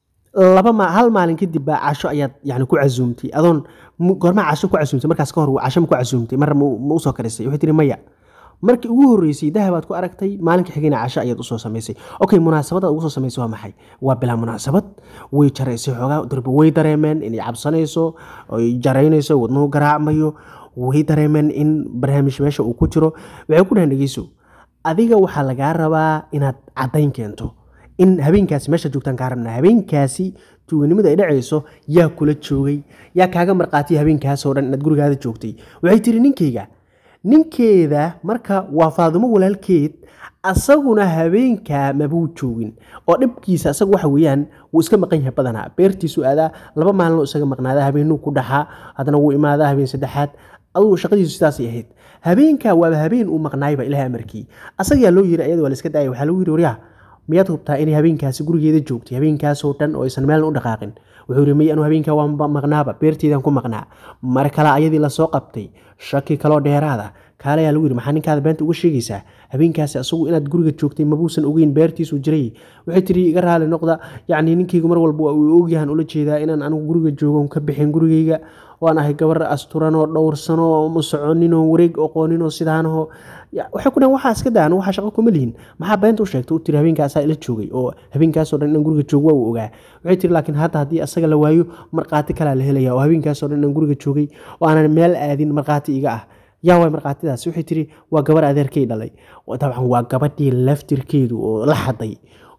laba ma hal maalin kadib baa casho ayaad yani ku casuumtay adoon goorma casho ku casuumtay markaas ka hor casho ma ku casuumtay mar ma u soo karisay waxay tiri maya markii ugu horeysay dahabaad ku aragtay maalinka xigayna casho ayaad u soo samaysay okay munaasabada ugu soo samaysay waa maxay waa bilaa munaasabad way jaraysay xoogaa durba way dareemeen inay cabsanayso oy jaraynayso wadnuhu garaacmayo way dareemeen in barnaamij meesha uu ku jiro waxay ku dhahan dhegeyso adiga waxaa lagaa rabaa inaad caddayn keento in habeenkaasi meesha joogtaan kaa rabnaa habeenkaasi tuuganimada ay dhacayso yaa kula joogay yaa kaaga marqaatiya habeenkaasoo dhan inaad gurigaada joogtay waxay tiri ninkayga ninkeeda marka waa faadimo walaalkeed asaguna habeenkaa mabuu joogin oo dhibkiisa asaga waxa weeyaan wuu iska maqan yahay badanaa beertiisu aadaa laba maalinoo isaga maqnaada habeenuu ku dhaxaa haddana wuu imaadaa habeen saddexaad adugu shaqadiisu sidaasay ahayd habeenkaa waaba habeen uu maqnaayba ilahay amarkii asagaa loo yiri ayada waa la iska daayay waxaa lagu yiri waryaa miyaad hubtaa inay habeenkaasi gurigeeda joogtay habeenkaasoo dhan oo aysan meelna u dhaqaaqin wuxuu yidhi may anu habeenkaa waan maqnaaba beerteedaan ku maqnaa mar kale ayadii lasoo qabtay shaki kaloo dheeraada kaale ayaa lagu yidhi maxaa ninkaada beenta uga sheegaysaa habeenkaasi asagu inaad guriga joogtay mabuusan ogeyn beertiisu jiray waxay tiri iga raali noqda yacni ninkaygu mar walba waa uu ogyahan ula jeedaa inaan anigu guriga joogon ka bixin gurigayga waan ahay gabar asturanoo dhowrsanoo ma soconinoo wareeg oqooninoo sidaanoo waxay ku dhahan waxaa iska daan waxaa shaqo kuma lihin maxaa beenta u sheegtay u tiri habeenkaasaa ila joogay oo habeenkaasoo dhan inaan guriga joogo waa uu ogaa waxay tiri laakiin hadda haddii asaga la waayo markhaati kalaa la helaya oo habeenkaasoo dhan inaan guriga joogay oo aanan meel aadin markhaati iga ah yaa waay markhaatidaas waxay tiri waa gabar adeerkay dhalay dabcan waa gabadhii laftirkeedu oo la xaday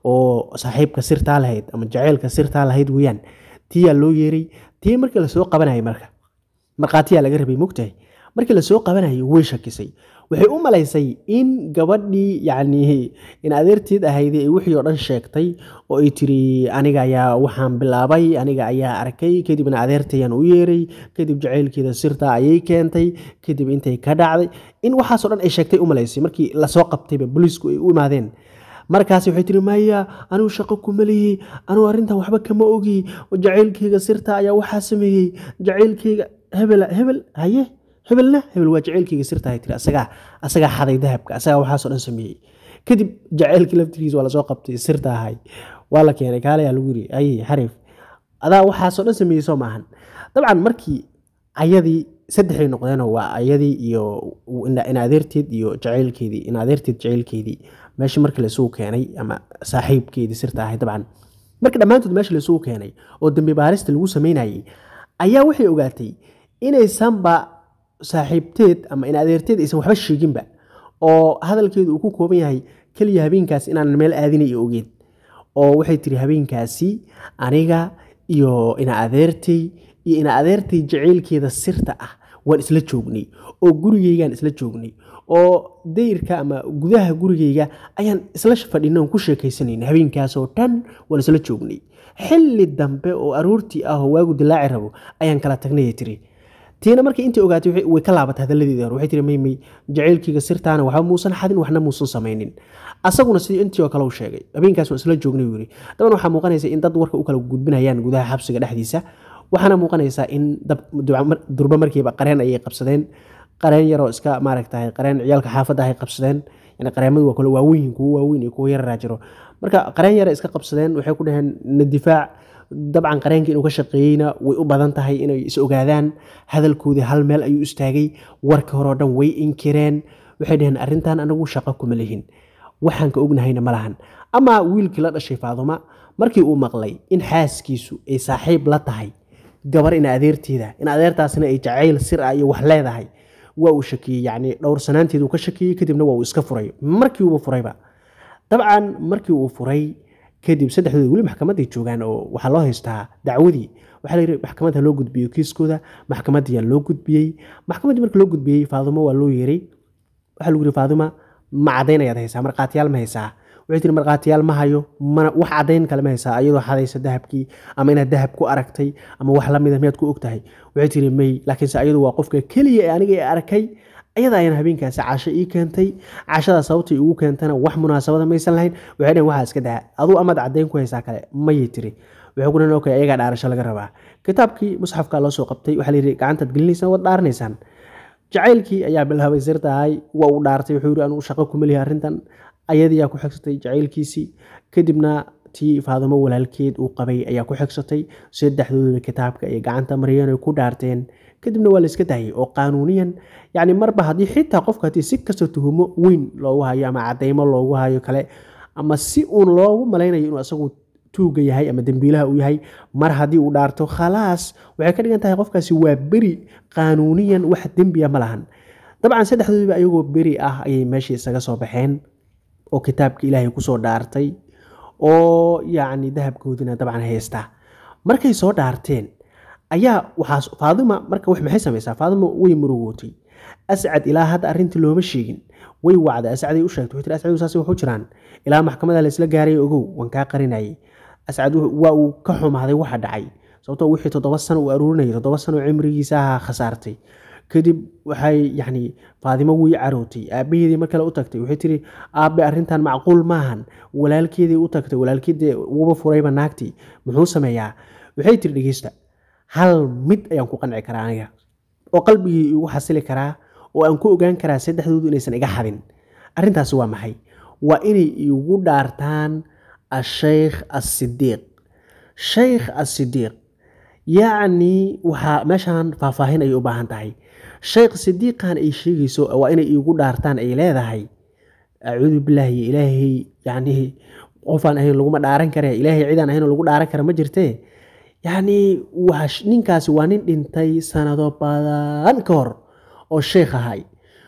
oo saaxiibka sirtaa lahayd ama jaceylka sirtaa lahayd weeyaan tiyaa loo yeeray tii markii lasoo qabanayay marka markhaatiyaa laga rabay mogtahay markii lasoo qabanayay way shakisay waxay u malaysay in gabadhii yacni in adeerteed ahayd ay wixii oo dhan sheegtay oo ay tiri aniga ayaa waxaan bilaabay aniga ayaa arkay kadibna adeertayaan u yeeray kadib jaceylkeeda sirtaa ayay keentay kadib intay ka dhacday in waxaasoo dhan ay sheegtay u malaysay markii lasoo qabtayba booliisku ay u imaadeen markaas waxay tiri maya anigu shaqo kuma lihi anigu arrintan waxba kama ogi jaceylkeyga sirtaa ayaa waxaa sameeyey jaceylkeyga hebel hebel haye hebelna hebel waa jaceylkeyga sirtaa tiri asagaa asagaa xaday dahabka asagaa waxaasoo dhan sameeyey kadib jaceylkii laftigiisa waa lasoo qabtay sirta ahay waa la keenay kaalayaa lagu yiri ay xariif adaa waxaasoo dhan sameeyey soo maahan dabcan markii ayadii saddexay noqdeenoo waa ayadii iyo in adeerteed iyo jaceylkeedii in adeerteed jaceylkeedii meeshii markii laisugu keenay ama saaxiibkeedii sirta ahay dabcan markii dhammaantood meeshii laisugu keenay oo dambi baarista lagu sameynayay ayaa waxay ogaatay inaysanba saaxiibteed ama in adeerteed aysan waxba sheeginba oo hadalkeedu uu ku kooban yahay keliya habeenkaas inaanan meel aadina iyo ogeed oo waxay tiri habeenkaasi aniga iyo ina adeertay iyo ina adeertay jaceylkeeda sirta ah waan isla joognay oo gurigeygaan isla joognay oo dayrka ama gudaha gurigeyga ayaan isla fadhinay ku sheekaysanayna habeenkaasoo dhan waan isla joognay xilli dambe oo aroortii ah oo waagu dilaaci rabo ayaan kala tagnay tiri tiina markii intii ogaatay way ka laabatay hadaladeedii hore waxay tiri maymay jaceylkiiga sirtaana waxa muusan xadin waxna muusan samaynin asaguna sidii intii oo kale uu sheegay habeenkaas waa isla joognay yiri daban waxa muuqanaysa in dad warka u kala gudbinayaan gudaha xabsiga dhexdiisa waxaana muuqanaysa in durba markiiba qareen ay qabsadeen qareen yar oo iska maaragtay qareen ciyalka xaafadda ay qabsadeen yani qareemadu waa kala waaweyn kuwa waaweyn iyo kuwa yar raajiro marka qareen yar iska qabsadeen waxay ku dhaheen na difaac dabcan qareenkii inuu ka shaqeeyayna way u badan tahay inay is ogaadaan hadalkoodii hal meel ayuu istaagay warka hore oo dhan way inkireen waxay dhaheen arrintan anagu shaqo kuma lihin waxaan ka ognahayna ma lahan ama wiilkii la dhashay Faaduma markii uu maqlay in xaaskiisu ay saaxiib la tahay gabar in adeerteeda in adeertaasina ay jacayl sir ah iyo wax leedahay waa uu shakiyay yani dhowr sanaanteedu ka shakiyay kadibna waa uu iska furay markii uu furayba dabcan markii uu furay kadib saddexdooda wali maxkamadda joogaan oo waxa loo haystaa dacwadii waxa la yiri maxkamadda loo gudbiyo kiiskooda maxkamadda loo gudbiyay maxkamadda markii loo gudbiyay Faaduma waa loo yeeray waxa lagu yiri Faaduma ma cadeynayad haysaa marqaatiyaal ma haysaa waxay tiri marqaatiyaal ma hayo wax cadeyn kale ma haysaa ayadoo xadaysa dahabkii ama inaad dahab ku aragtay ama wax la mid ah miyaad ku ogtahay waxay tiri may laakiin ayadu waa qofka kaliya ee aniga arkay ayada ayaan habeenkaas caasho ii keentay caashada sababtay ugu keentana wax munaasabada ma aysan lahayn waxay dhaheen waxa iska daa aduu amad cadeyn ku haysaa kale ma yitiri waxay ku dhaheen okay ayaga dhaarasho laga rabaa kitaabkii musxafka loo soo qabtay waxa la yiri gacantaad gelinaysan wad dhaarnaysaan jaceylkii ayaa bilaabay sirtahay waa uu dhaartay wuxuu yiri anu shaqo kuma leeyahay arrintan ayadii ku xigtay jaceylkiisii kadibna tii Faaduma walaalkeed uu qabay ayaa ku xigsatay saddexdooda kitaabka ay gacanta mariyeen ay ku dhaarteen kadibna waa la iska daayay oo qaanuuniyan yani marba hadii xitaa qofka hadii si kasta tuhumo weyn loogu hayo ama cadeymo loogu hayo kale ama si uu loogu maleynayo inuu asagu tuuga yahay ama dambiilaha uu yahay mar hadii uu dhaarto khalaas waxay ka dhigan tahay qofkaasi waa beri qaanuuniyan wax dambiya ma lahan dabcan saddexdooda ayagoo beri ah ayay meeshii isaga soo baxeen oo kitaabka Ilaahay ku soo dhaartay oo yaani dahabkoodina dabcan haysta markay soo dhaarteen ayaa waxa Faaduma marka wax maxay sameeysaa Faaduma way murugootay ascad ilaa hadda arintii looma sheegin way wacda ascad ay u sheegtay wixii ascad saasi wuxuu jiraan ilaa maxkamadda la isla gaaray ogow wan ka qarinay ascad waa uu ka xumaaday waxa dhacay sababtoo wixii toddoba sano uu aruurinay toddoba sano cimrigiisa khasaartay kadib waxay yani Faadima way carootay aabaheedii markii la u tagtay waxay tiri aabe arrintan macquul maahan walaalkeedii u tagtay walaalkeedii uba furayba naagti muxuu sameeyaa waxay tiri dhigeysta hal mid ayaan ku qanci karaa aniga oo qalbigii igu xasili karaa oo aan ku ogaan karaa saddexdoodu inaysan iga xadin arrintaas waa maxay waa inay igu dhaartaan الشيخ الصديق شيخ الصديق يعني waxa meeshan faahfaahin ay u baahan tahay sheekh sidiiqan ay sheegayso waa inay igu dhaartaan ay leedahay a'uudu billahi ilaahi yani qofan ahayn lagu ma dhaaran kare ilaahi ciidan ahayn lagu dhaaran kara ma jirtee yani wax ninkaasi waa nin dhintay sanado badan ka hor oo sheekh ahay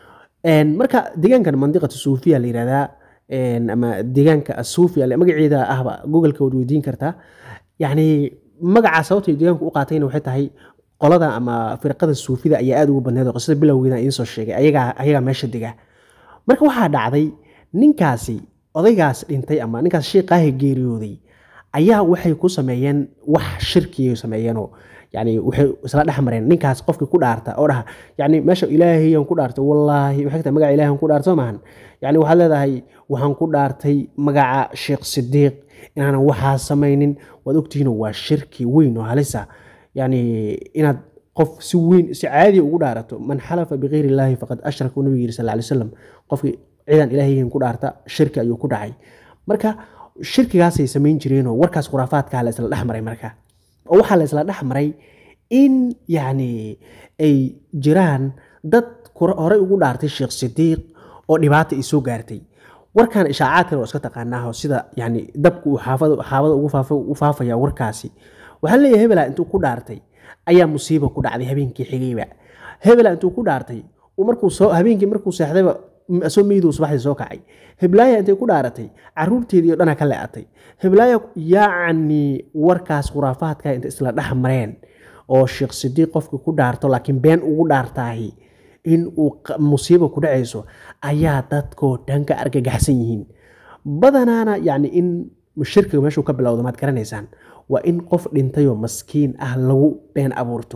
een marka deegaankan mandiqada suufiya la yiraahdaa een ama deegaanka suufiya la magaceeda ahba google-ka wad weydiin kartaa yani magaca sababta deegaanku u qaatayna waxay tahay qolada ama firqada suufida ayaa aad ugu badneed oo qisada bilowgeeda in soo sheegay ayaga ayaga meesha diga marka waxa dhacday ninkaasi odaygaas dhintay ama ninkaas sheekhaha geeriyooday ayaa waxay ku sameeyeen wax shirki ay sameeyeen oo yani waxay isla dhaxmareen ninkaas qofkii ku dhaarta oo dhaha yani meesha ilaahay aan ku dhaartay wallahi waxa ka magaca ilaahay aan ku dhaarto maahan yani waxa leedahay waxaan ku dhaartay magaca Sheekh Sidiiq inaan waxa sameeynin wad ogtiina waa shirki weyn oo halisa يعني إن قف سوين سعادي وقدارته من حلف بغير الله فقد أشرك النبي صلى الله عليه وسلم قف عيدان إلهي ينقول أرتا شركة يقول عي مركا الشركة قاسي يسمين جرينه وركاس خرافات كهلا إسلام الأحمر مركا أو حال إسلام الأحمر إن يعني أي جيران ضد هراء يقول أرتا الشيخ صديق أو نبات إسو قارتي وركان إشاعات واسكتا قاناها وسيدا يعني دبك وحافظ وحافظ وفافة وفافة يا وركاسي waxa la yahay hebel intuu ku dhaartay ayaa musiibo ku dhacday habeenkii xigayba hebel intuu ku dhaartay oo markuu soo habeenkii markuu seexdayba soo meedo subaxdii soo kacay heblaaya intuu ku dhaaratay caruurteedii dhana ka leeatay heblaaya yaani warkaas khuraafaadka inta isla dhaxmareen oo Sheekh Sidiiq qofka ku dhaarto laakiin been ugu dhaartaahi in uu musiibo ku dhacayso ayaa dadko dhanka argagaxsan yihiin badanaana yaani in mushirka meeshu ka bilowdo maad garanaysaan waa in qof dhintay oo maskiin ah lagu been abuurto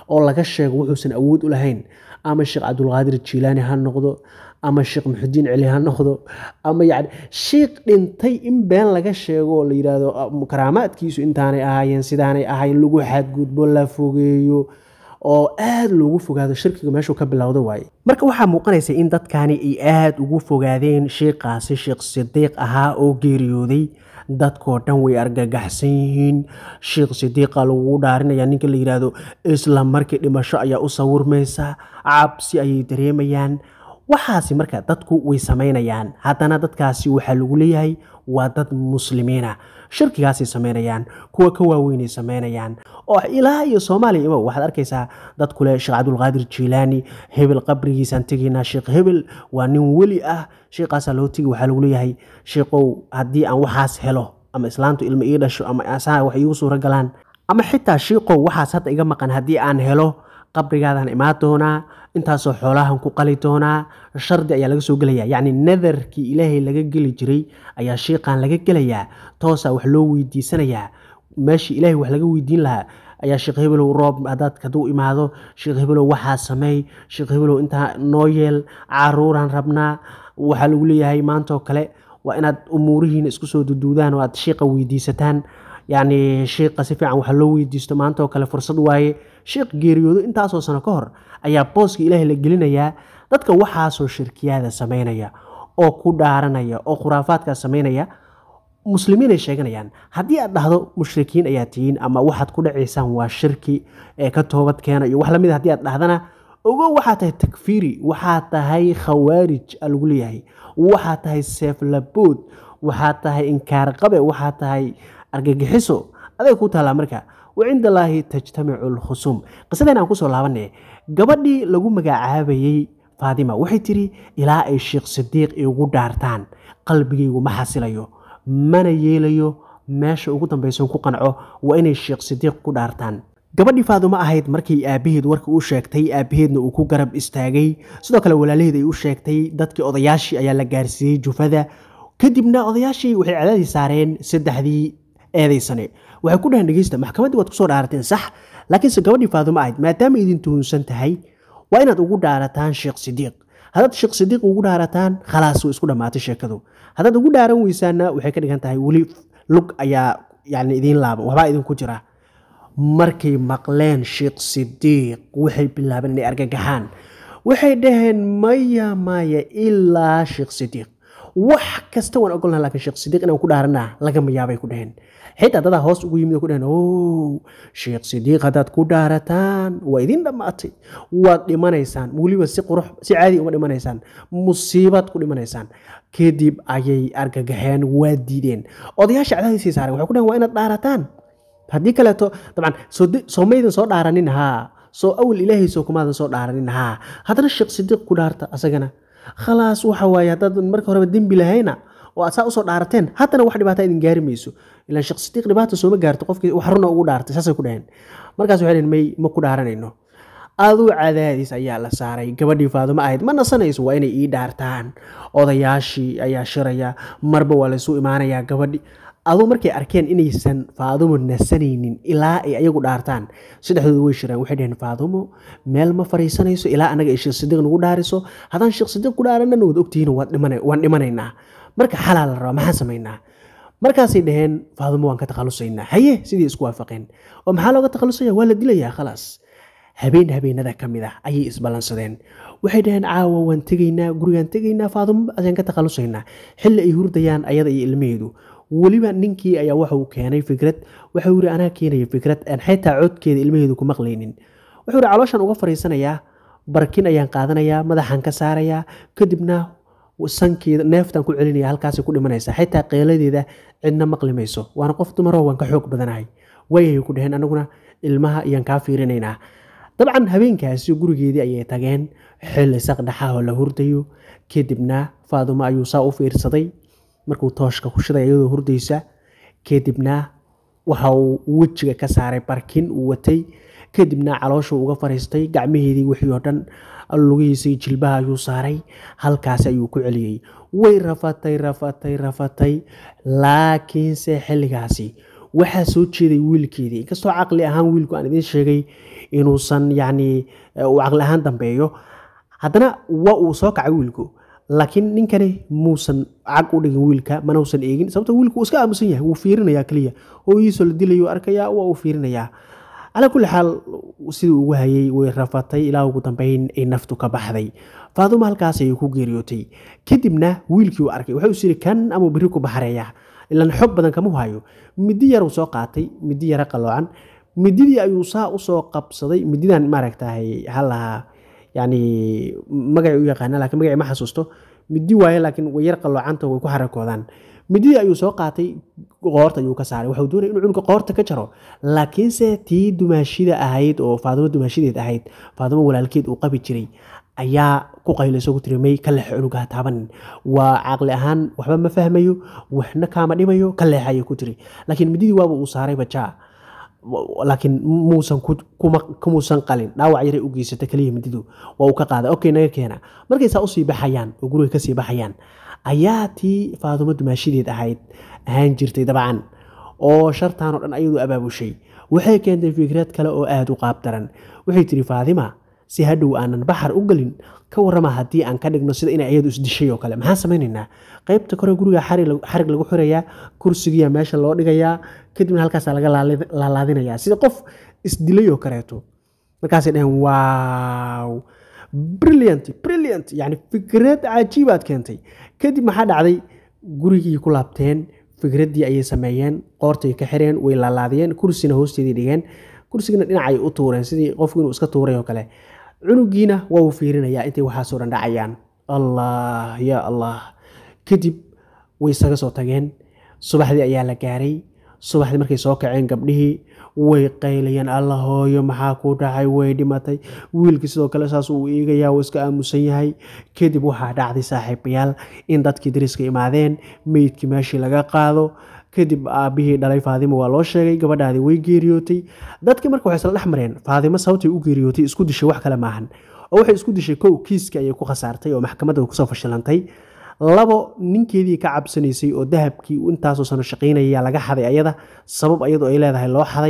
oo laga sheego wuxuusan awood u lahayn ama sheekh cabdulqaadir jiilaani ha noqdo ama sheekh muxudiin celi ha noqdo ama yacni sheekh dhintay in been laga sheego oo la yidhaahdo karaamaadkiisu intaanay ahaayeen sidaanay ahayn lagu xadgudbo la fogeeyo oo aad loogu fogaado shirkiga meeshuu ka bilowda waaye marka waxaa muuqanaysa in dadkani ay aad ugu fogaadeen sheekhaasi sheekh sidiiq ahaa oo geeriyooday dadkoo dhan way argagaxsan yihiin sheekh sidiiqa lagu dhaarinaya ninka la yidhaahdo isla markii dhimasho ayaa u sawirmaysa cabsi ayay dareemayaan waxaasi marka dadku way samaynayaan haddana dadkaasi waxaa lagu leeyahay waa dad muslimiina shirkigaasay samaynayaan kuwa ka waaweynay samaynayaan oo ilaa iyo soomaaliya ima waxaad arkaysaa dad kule sheekh cabdulqaadir jiilaani hebel qabrigiisaan tegaynaa sheekh hebel waa nin weli ah sheekaasaa loo tegi waxaa lagu leeyahay sheekow haddii aan waxaas helo ama islaantu ilmo ii dhasho ama asaa wax iigu suuro galaan ama xitaa sheekow waxaas hadda iga maqan haddii aan helo qabrigaadaan imaan doonaa intaasoo xoolahan ku qali doonaa shardi ayaa laga soo gelayaa yacni nadarkii ilaahay laga geli jiray ayaa sheekhaan laga gelayaa toosaa wax loo weydiisanayaa meeshii ilaahay wax laga weydiin lahaa ayaa sheekh hebelow roob haddaad hadduu imaado sheekh hebelow waxaa sameey sheekh hebelow intaa noo yeel caruuraan rabnaa waxaa lagu leeyahay maantoo kale waa inaad umuurihiina isku soo duduudaan oo aad sheekha weydiisataan yacni sheekha si fiican waxa loo weydiisto maantoo kale fursad waaye sheekh geeriyoodo intaasoo sano ka hor ayaa booska ilaahay la gelinayaa dadka waxaasoo shirkiyaada samaynaya oo ku dhaaranaya oo khuraafaadkaas samaynaya muslimiin ay sheeganayaan haddii aad dhahdo mushrikiin ayaa tihiin ama waxaad ku dhacaysaan waa shirki ee ka toobad keena iyo wax lamid haddii aad dhahdana ogo waxaa tahay takfiiri waxaa tahay khawaarij a lagu leeyahay waxaa tahay seeflabood waxaa tahay inkaar qabe waxaa tahay argagixiso aday ku taallaa marka wacinda allaahi tajtamicu lkhusuum qisadeen aan kusoo laabanay gabadhii lagu magacaabayey faadima waxay tiri ilaa ay sheekh sidiiq igu dhaartaan qalbigaygu ma xasilayo mana yeelayo meesha ugu dambaysan ku qanco waa inay sheekh sidiiq ku dhaartaan gabadhii faaduma ahayd markii aabaheed warkii u sheegtay aabaheedna uu ku garab istaagay sidoo kale walaalaheed ay u sheegtay dadkii odayaashii ayaa la gaarsiiyey jufada kadibna odayaashii waxay cadaadii saareen saddexdii eedaysane waxay ku dhahan dhegeysta maxkamaddii waad kusoo dhaarateen sax laakiinse gabadhii faaduma ahayd maadaama idin tuhunsan tahay waa inaad ugu dhaarataan sheekh sidiiq haddaad sheekh sidiiq ugu dhaarataan khalaas way isku dhammaatay sheekadu haddaad ugu dhaaran weysaana waxay ka dhigan tahay weli lug ayaa yani idiin laaban waxbaa idinku jira markay maqleen sheekh sidiiq waxay bilaabeen inay argagaxaan waxay dhaheen maya maya ilaa sheekh sidiiq wax kasta waan ogolnaha laakiin sheekh sidiiq inaan ku dhaaranaa lagama yaabay ku dhaheen xitaa dadaa hoos ugu yimid ku dhaheen o sheekh sidiiq haddaad ku dhaarataan waa idin dhammaatay waad dhimanaysaan weliba si qurux si caadi uma dhimanaysaan musiibaad ku dhimanaysaan kadib ayay argagaxeen waa diideen odayaasha cadaadiisay saareen waxay ku dhaheen waa inaad dhaarataan haddii kaleeto dabcan soo maydin soo dhaaranin haa soo awal ilaahay soo kumaadan soo dhaaranin haa haddana sheekh sidiiq ku dhaarta asagana khalaas waxa waaye haddaad marka horeba dembi lahayna oo aad saa usoo dhaarateen haddana wax dhibaata idin gaari mayso ilaan sheekh sidiiq dhibaata sooma gaarto qofkii wax runa ugu dhaartay saasay ku dhaheen markaas waxay dhaheen may ma ku dhaaranayno aduu cadaadis ayaa la saaray gabadhii faaduma ahayd ma nasanayso waa inay ii dhaartaan odayaashii ayaa shiraya marba waa laysu imaanayaa gabadhi aduu markay arkeen inaysan faadumo nasanaynin ilaa ay ayagu dhaartaan saddexdoodu way shireen waxay dhaheen faadumo meel ma fariisanayso ilaa anaga ay sheekh sidiiq nagu dhaariso haddaan sheekh sidiiq ku dhaaranana waad ogtihiin waan dhimanaynaa marka xalaa la rabaa maxaan samaynaa markaasay dhaheen faadumo waan ka takhalusaynaa haye sidii isku waafaqeen oo maxaa looga takhalusaya waa la dilayaa khalaas habeen habeenada ka mid ah ayay isballansadeen waxay dhaheen caawa waan tegaynaa gurigaan tegaynaa faadumo ayaan ka takhalusaynaa xilli ay hurdayaan ayada iyo ilmaheedu weliba ninkii ayaa waxa uu keenay fikrad waxa uu yiri anaa keenaya fikrad aan xitaa codkeeda ilmaheedu ku maqlaynin wuxuu yiri calooshan uga fariisanayaa barkin ayaan qaadanayaa madaxan ka saarayaa kadibna sankeeda neeftan ku celinaya halkaasay ku dhimanaysaa xitaa qeeladeeda cidna maqli mayso waana qof dumaro waan ka xoog badanahay wayay ku dhaheen anaguna ilmaha ayaan kaa fiirinaynaa dabcan habeenkaasi gurigeedii ayay tageen xilli saqdhaxahoo la hurdayo kadibna faadumo ayuu saa u fiirsaday markuu tooshka ku shiday iyadoo hurdaysa kadibna waxa uu wejiga ka saaray barkin uu watay kadibna calooshu uga fariistay gacmaheedii wixii oo dhan lugihiisii jilbaha ayuu saaray halkaas ayuu ku celiyey way rafatay rafatay rafatay laakiinse xilligaasi waxaa soo jeeday wiilkeedii inkastoo caqli ahaan wiilku aan idiin sheegay inuusan yacni uu caqli ahaan dambeeyo haddana waa uu soo kacay wiilku laakiin ninkani muusan cag u dhigin wiilka mana uusan eegin sababtoo wiilku iska aamusan yahay wuu fiirinayaa kaliya hooyadiisoo la dilayo arkayaa waa uu fiirinayaa calaa kulli xaal siduu ugu hayay way rafatay ilaa ugu dambeyn ay naftu ka baxday faaduma halkaas ayay ku geeriyootay kadibna wiilkii uu arkay wuxuu isiri kan ama biri ku baxareeya ilan xog badan kama hayo midi yar uu soo qaatay midi yar qaloocan mididii ayuu saa u soo qabsaday mididan maaragtahay halaha yani magac u yaqaan laakiin magac ma xasuusto midi waaye laakiin way yar qaloocanta way ku xarakoodaan midii ayuu soo qaatay qoorta ayuu ka saaray wuxuu doonay inuu cunka qoorta ka jaro laakiinse tii dumaashida ahayd oo faaduma dumaashideed ahayd faaduma walaalkeed uu qabi jiray ayaa ku qaylayso ku tirimay ka leex cunuga taaban waa caqli ahaan waxba ma fahmayo waxna kaama dhimayo ka leexay ku tiri laakiin midii waaba uu saaray bajaa laakiin muusan kuma kumuusan qalin dhaawac yar u geysata kaliya mididu waa uu ka qaaday okay naga keena markay saa u sii baxayaan oo guriga ka sii baxayaan ayaa tii faaduma dumaashideed ahayd ahaan jirtay dabcan oo shartaan oo dhan ayadu abaabushay waxay keentay fikrad kale oo aad u qaab daran waxay tiri faadima si hadhow aanan baxar u galin ka warrama haddii aan ka dhigno sida inay iyadu isdishay oo kale maxaan samaynaynaa qaybta kore guriga xarig lagu xirayaa kursigiya meesha loo dhigayaa kadibna halkaas laga laalaadinayaa sida qof isdilay oo kaleeto markaasay dhaheen waaw brilliant brilliant yani fikrad cajiibaad keentay kadib maxaa dhacday gurigii ku laabteen fikraddii ayay sameeyeen qoortay ka xireen way laalaadiyeen kursina hoosteedii dhigeen kursigina dhinacay u tuureen sidii qofku inuu iska tuuray oo kale cunugiina waa uu fiirinayaa intay waxaasoo dhan dhacayaan allah ya allah kadib way isaga soo tageen subaxdii ayaa la gaaray subaxdii markay soo kaceen gabdhihii way qaylayeen alla hooyo maxaa ku dhacay way dhimatay wiilkii sidoo kale saas uu eegayaa uu iska aamusan yahay kadib waxaa dhacday saaxiibayaal in dadkii dariska imaadeen meydkii meeshii laga qaado kadib aabihii dhalay faadimo waa loo sheegay gabadhaadii way geeriyootay dadkii marka waxay isla dhex mareen faadimo sababtay u geeriyootay isku dishay wax kale maahan oo waxay isku dishay kow kiiska ayay ku khasaartay oo maxkamadda kusoo fashilantay labo ninkeedii ka cabsanaysay oo dahabkii intaasoo sano shaqaynaya laga xaday ayada sabab ayadoo ay leedahay loo xaday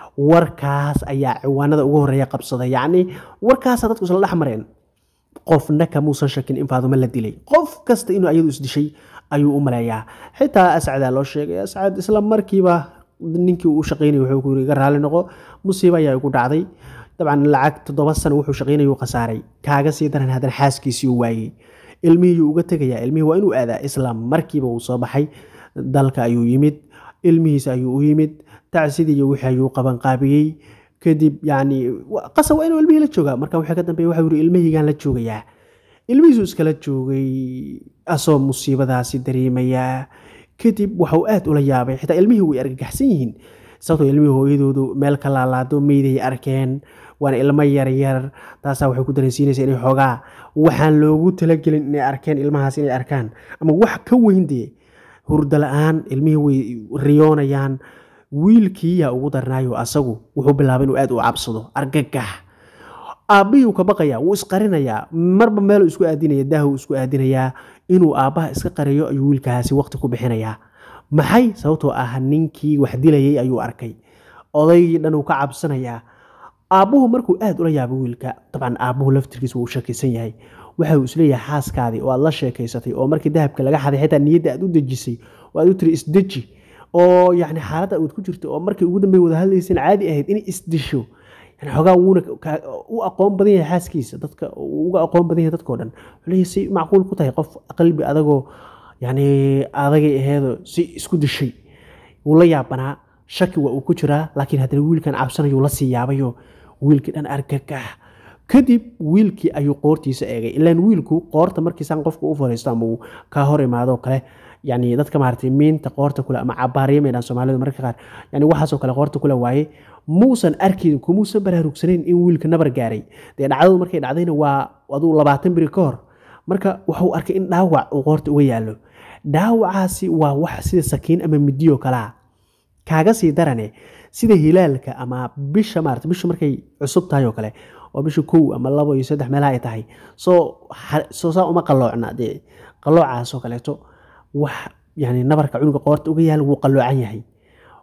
warkaas ayaa ciwaanada ugu horeeya qabsaday yacni warkaasa dadku isla dhex mareen qofna kamuusan shakin in faaduma la dilay qof kasta inuu ayadu isdishay ayuu u maleeyaa xitaa ascadaa loo sheegay ascad isla markiiba ninkii uu shaqaynayay wuxuu ku yiri ga raali noqo musiibo ayaa igu dhacday dabcan lacag toddoba sano wuxuu shaqaynayay uu khasaaray kaaga sii daran haddana xaaskiisii uu waayey ilmihii yuu uga tegayaa ilmihii waa inuu aadaa isla markiiba uu soo baxay dalka ayuu yimid ilmihiisa ayuu u yimid tacsidii iyo wixii ayuu qabanqaabiyey kadib yacni qasab waa inuu ilmihii la joogaa marka wixii ka dambeeyay waxaa yiri ilmihiygaan la joogayaa ilmihiisu iskala joogay asoo musiibadaasi dareemayaa kadib waxuu aad ula yaabay xitaa ilmihii way argagaxsan yihiin sababtoo ilmihii hooyadoodu meel ka laalaado meyday arkeen waana ilmo yaryar taasaa waxay ku dareensiinaysaa inay xoogaa waxaan loogu talagelin inay arkeen ilmahaas inay arkaan ama wax ka weyn dee hurdo la-aan ilmihii way riyoonayaan wiilkii yaa ugu darnaayo asagu wuxuu bilaabay inuu aad u cabsado argagax aabbihii uu ka baqayaa wuu isqarinayaa marba meeluu isku aadinaya daahuu isku aadinayaa inuu aabbaha iska qariyo ayuu wiilkaasi waqti ku bixinayaa maxay sababtoo ah ninkii wax dilayay ayuu arkay odaygii dhan uu ka cabsanayaa aabbuhu markuu aad ula yaabo wiilka dabcan aabbuhu laftirkiisa wuu shakisan yahay waxa uu isleeyahay xaaskaadii oo aad la sheekaysatay oo markii dahabka laga xaday xitaa niyadda aad u dejisay oo aad u tiri isdeji oo yacni xaaladda aad ku jirto oo markii ugu dambeey wada hadlayseen caadi ahayd inay isdisho yani xogaa wuuna u aqoon badan yahay xaaskiisa dadka uga aqoon badan yahay dadkoo dhan wuxuu si macquul ku tahay qof qalbi adagoo yani adagay aheedo si isku dishay wuu la yaabanaa shaki waa uu ku jiraa laakiin haddana wiilkan cabsanayuu la sii yaabayo wiilkii dhan argagax kadib wiilkii ayuu qoortiisa eegay ilaan wiilku qoorta markiisaan qofku u fariisto ama uu ka hor imaado kale yani dadka maaragtay miinta qoorta kule ama cabaariya maydhaan soomaalidu mararka qaar yani waxaasoo kale qoorta kule waaye muusan arkin kumuusan baraarugsanayn in wiilka nabar gaaray dee dhacdadu markay dhacdayna waa aduu labaatan biri ka hor marka wuxuu arkay in dhaawac uu qoorta uga yaallo dhaawacaasi waa wax sida sakiin ama midiyo kalaa kaaga sii darane sida hilaalka ama bisha maarata bishu markay cusub tahay oo kale oo bisha kow ama labo iyo saddex meelaha ay tahay soo soo saa uma qalloocna dee qalloocaasoo kaleeto wax yani nabarka cunuga qoorta uga yaal wuu qalloocan yahay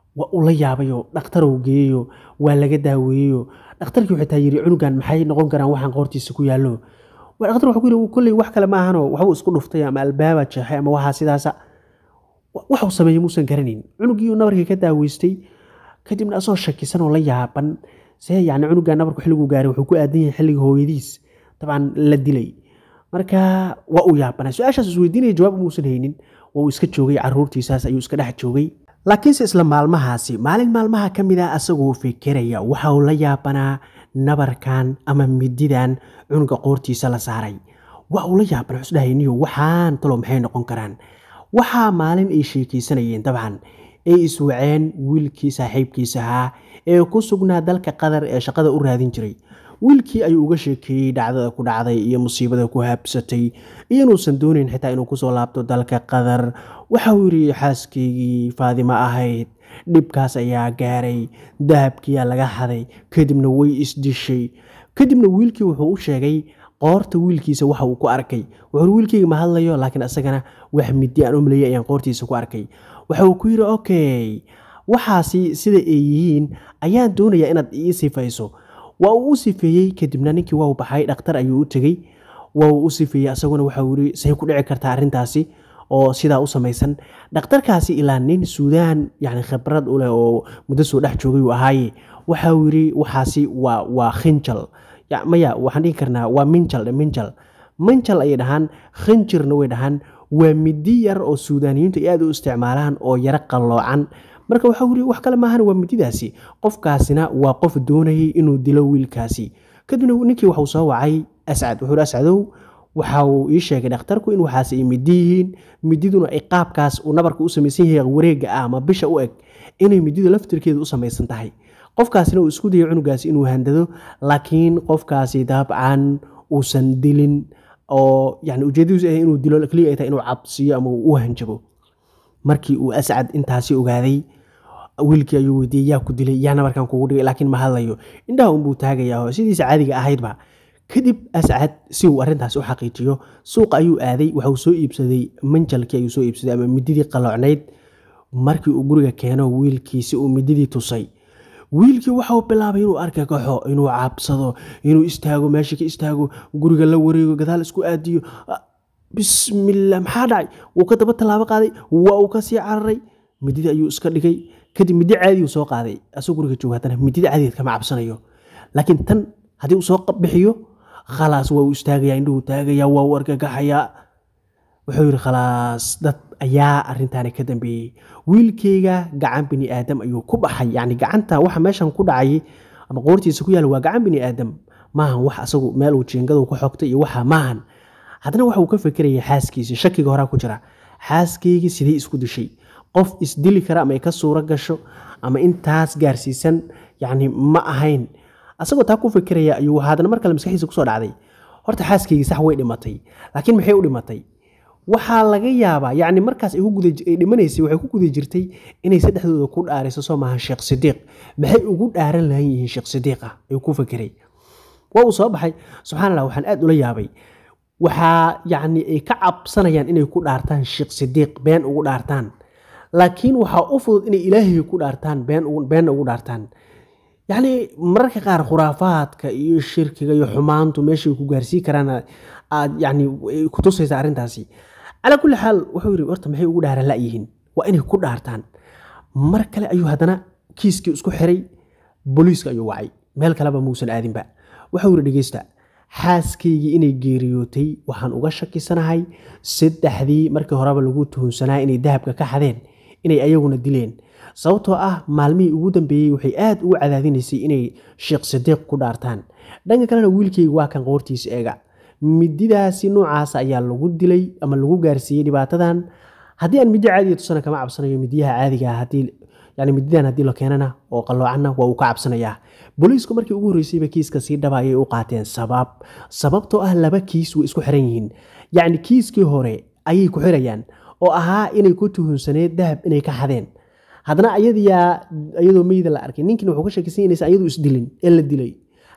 waa uu la yaabayo dhakhtar uu geeyo waa laga daaweeyo dhakhtarkii wuxuu taa yiri cunugan maxay noqon karaan waxaan qoortiisa ku yaallo waa dhakhtar wuxuu ku yiri kulli wax kale ma ahano waxa isku dhuftay ama albaaba jeexay ama waxa sidaas waxa uu sameeyay muusan garanin cunugii nabarkii ka daaweystay kadibna asoo shakisan oo la yaaban see yani cunugan nabarku xilligu gaaray wuxuu ku aadan yahay xilliga hooyadiis taban la dilay marka waa uu yaabanaa su'aashaas isweydiinay jawaab muusan haynin waa uu iska joogay caruurtiisaas ayuu iska dhex joogay laakiinse isla maalmahaasi maalin maalmaha ka mid ah asagoo fikiraya waxa uu la yaabanaa nabarkan ama mididan cunuga qoortiisa la saaray waa uu la yaabanaa isdhahayniyo waxaan talo maxay noqon karaan waxaa maalin ay sheekaysanayeen dabcan ay iswaceen wiilkii saaxiibkiisa ahaa ee ku sugnaa dalka Qatar ee shaqada u raadin jiray wiilkii ayuu uga sheekeeyay dhacdada ku dhacday iyo musiibada ku habsatay iyo inuusan doonayn xitaa inuu kusoo laabto dalka Qatar waxa uu yiri xaaskiisii Faadima ahayd dhibkaas ayaa gaaray dahabkii laga haday kadibna way isdishay kadibna wiilkii wuxuu u sheegay qoorta wiilkiisa waxa uu ku arkay wuxuu wiilkii ma hadlayo laakiin asagana wax midi aan u maleeyay ayaan qoortiisa ku arkay waxa uu ku yiri okay waxaasi sida ay yihiin ayaan doonayaa inaad ii sifayso waa uu sifeeyay kadibna ninkii waa u baxay dhakhtar ayuu u tagay waa uu sifeeyay asaguna waxa uu yiri say ku dhici kartaa arintaasi oo sida u samaysan dhakhtarkaasi ilaa nin Suudaan yani khibrad u leh oo muddo soo dhex joogay uu ahaay waxa uu yiri waxaasi waa waa khinjal ya maya waxaan dhihi karnaa waa minjal minjal minjal ay dhahan khinjirna way dhahan waa midi yar oo Suudaaniyiintu aad u isticmaalaan oo yara qaloocan marka waxa uu yiri wax kale ma ahan waa mididaasi qofkaasina waa qof doonayay inuu dilo wiilkaasi kadibna ninkii waxa uu soo wacay Ascad wuxuu Ascadow waxa uu ii sheegay dhakhtarku in waxaas ay midiyiin mididuna ay qaabkaas uu nabarku u samaysan yahay wareega ama bisha u eg inay midida laftirkeedu u samaysan tahay qofkaasina uu isku dayay cunugaas inuu handado laakiin qofkaasi dabcan uusan dilin oo yani ujeedadiisu ah inuu dilo kaliya ay tahay inuu cabsiyo ama uu hanjabo markii uu Ascad intaasi ogaaday wiilkii ayuu weydiiyay yaa ku dilay yaa nabarkan kugu dhigay laakiin ma hadlayo indhaha uu taagayaa sidiisa caadiga ahaydba kadib Ascad si uu arintaas u xaqiijiyo suuq ayuu aaday waxa uu soo iibsaday manjalkii ayuu soo iibsaday ama mididii qalocnayd markii uu guriga keeno wiilkiisi uu mididii tusay wiilkii waxa uu bilaabay inuu arka gaxo inuu cabsado inuu istaago meeshii ka istaago guriga la wareego gadaal isku aadiyo bismillaah maxaa dhacay wuu ka daba talaabo qaaday waa uu ka sii cararay mididii ayuu iska dhigay kadib midi caadi uu soo qaaday asoo guriga jooga hadana midida caadiyeed kama cabsanayo laakiin tan hadii uu soo bixiyo khalaas waa uu istaagaya indhuhu taagaya waa uu argagaxaya wuxuu yiri khalaas dad ayaa arintaani ka dambeeyay wiilkeyga gacan bini aadam ayuu ku baxay yani gacanta waxa meeshan ku dhacay ama qoortiisa ku yaal waa gacan bini aadam maahan wax asagu meel uu jeengadu ku xogtay iyo waxa maahan hadana waxa uu ka fikirayay xaaskiisa shakiga hore ku jira xaaskeyga sidii isku dishay qof isdili kara ama ay ka suura gasho ama intaas gaarsiisan yani ma ahayn asagoo taa ku fikiraya ayuu hadana mar kale maskaxdiisa ku soo dhacday horta xaaskeyga sax way dhimatay laakiin maxay u dhimatay waxa laga yaabaa yani markaas ay ku guday ay dhimanaysay waxay ku guday jirtay inay saddexdooda ku dhaariso Soomaha Sheekh Sidiiq maxay ugu dhaaran lahayn Sheekh Sidiiq ay ku fikiray waa uu soo baxay subxaanallah waxaan aad ula yaabay waxa yani ay ka cabsanayaan inay ku dhaartaan Sheekh Sidiiq been ugu dhaartaan laakiin waxa u fudud inay Ilaahay ku dhaartaan been ugu been ugu dhaartaan yani mararka qaar khuraafaadka iyo shirkiga iyo xumaantu meeshay ku gaarsiin karaan aad yani ku tusaysa arintaasi ala kulli xaal wuxuu yiri horta maxay ugu dhaaran la yihiin waa inay ku dhaartaan mar kale ayuu hadana kiiskii isku xiray booliiska ayuu wacay meel kale ba muusan aadinba wuxuu yiri dhageysta xaaskeygi inay geeriyootay waxaan uga shakisanahay saddexdii markii horeba lagu tuhunsanaa inay dahabka ka xadeen inay ayaguna dileen sababtoo ah maalmihii ugu dambeeyay waxay aad ugu cadaadinaysay inay Sheekh Sidiiq ku dhaartaan dhanka kalena wiilkeyga waa kan qoortiisa eega mididaasi noocaas ayaa lagu dilay ama lagu gaarsiiyay dhibaatadan haddii aan midi caadi tusana kama cabsanayo midiyaha caadiga ah haddii yani mididan haddii la keenana oo qaloocanna waa uu ka cabsanayaa booliisku markii ugu horeysayba kiiska sii dhaba ayay u qaateen sabab sababtoo ah laba kiis way isku xiran yihiin yani kiiskii hore ayay ku xirayaan oo ahaa inay ku tuhunsaneed dahab inay ka xadeen hadana ayadiya ayadoo meeyda la arkay ninkin wuxuu ka shakisan yahay ayadu isdilin ee la dilay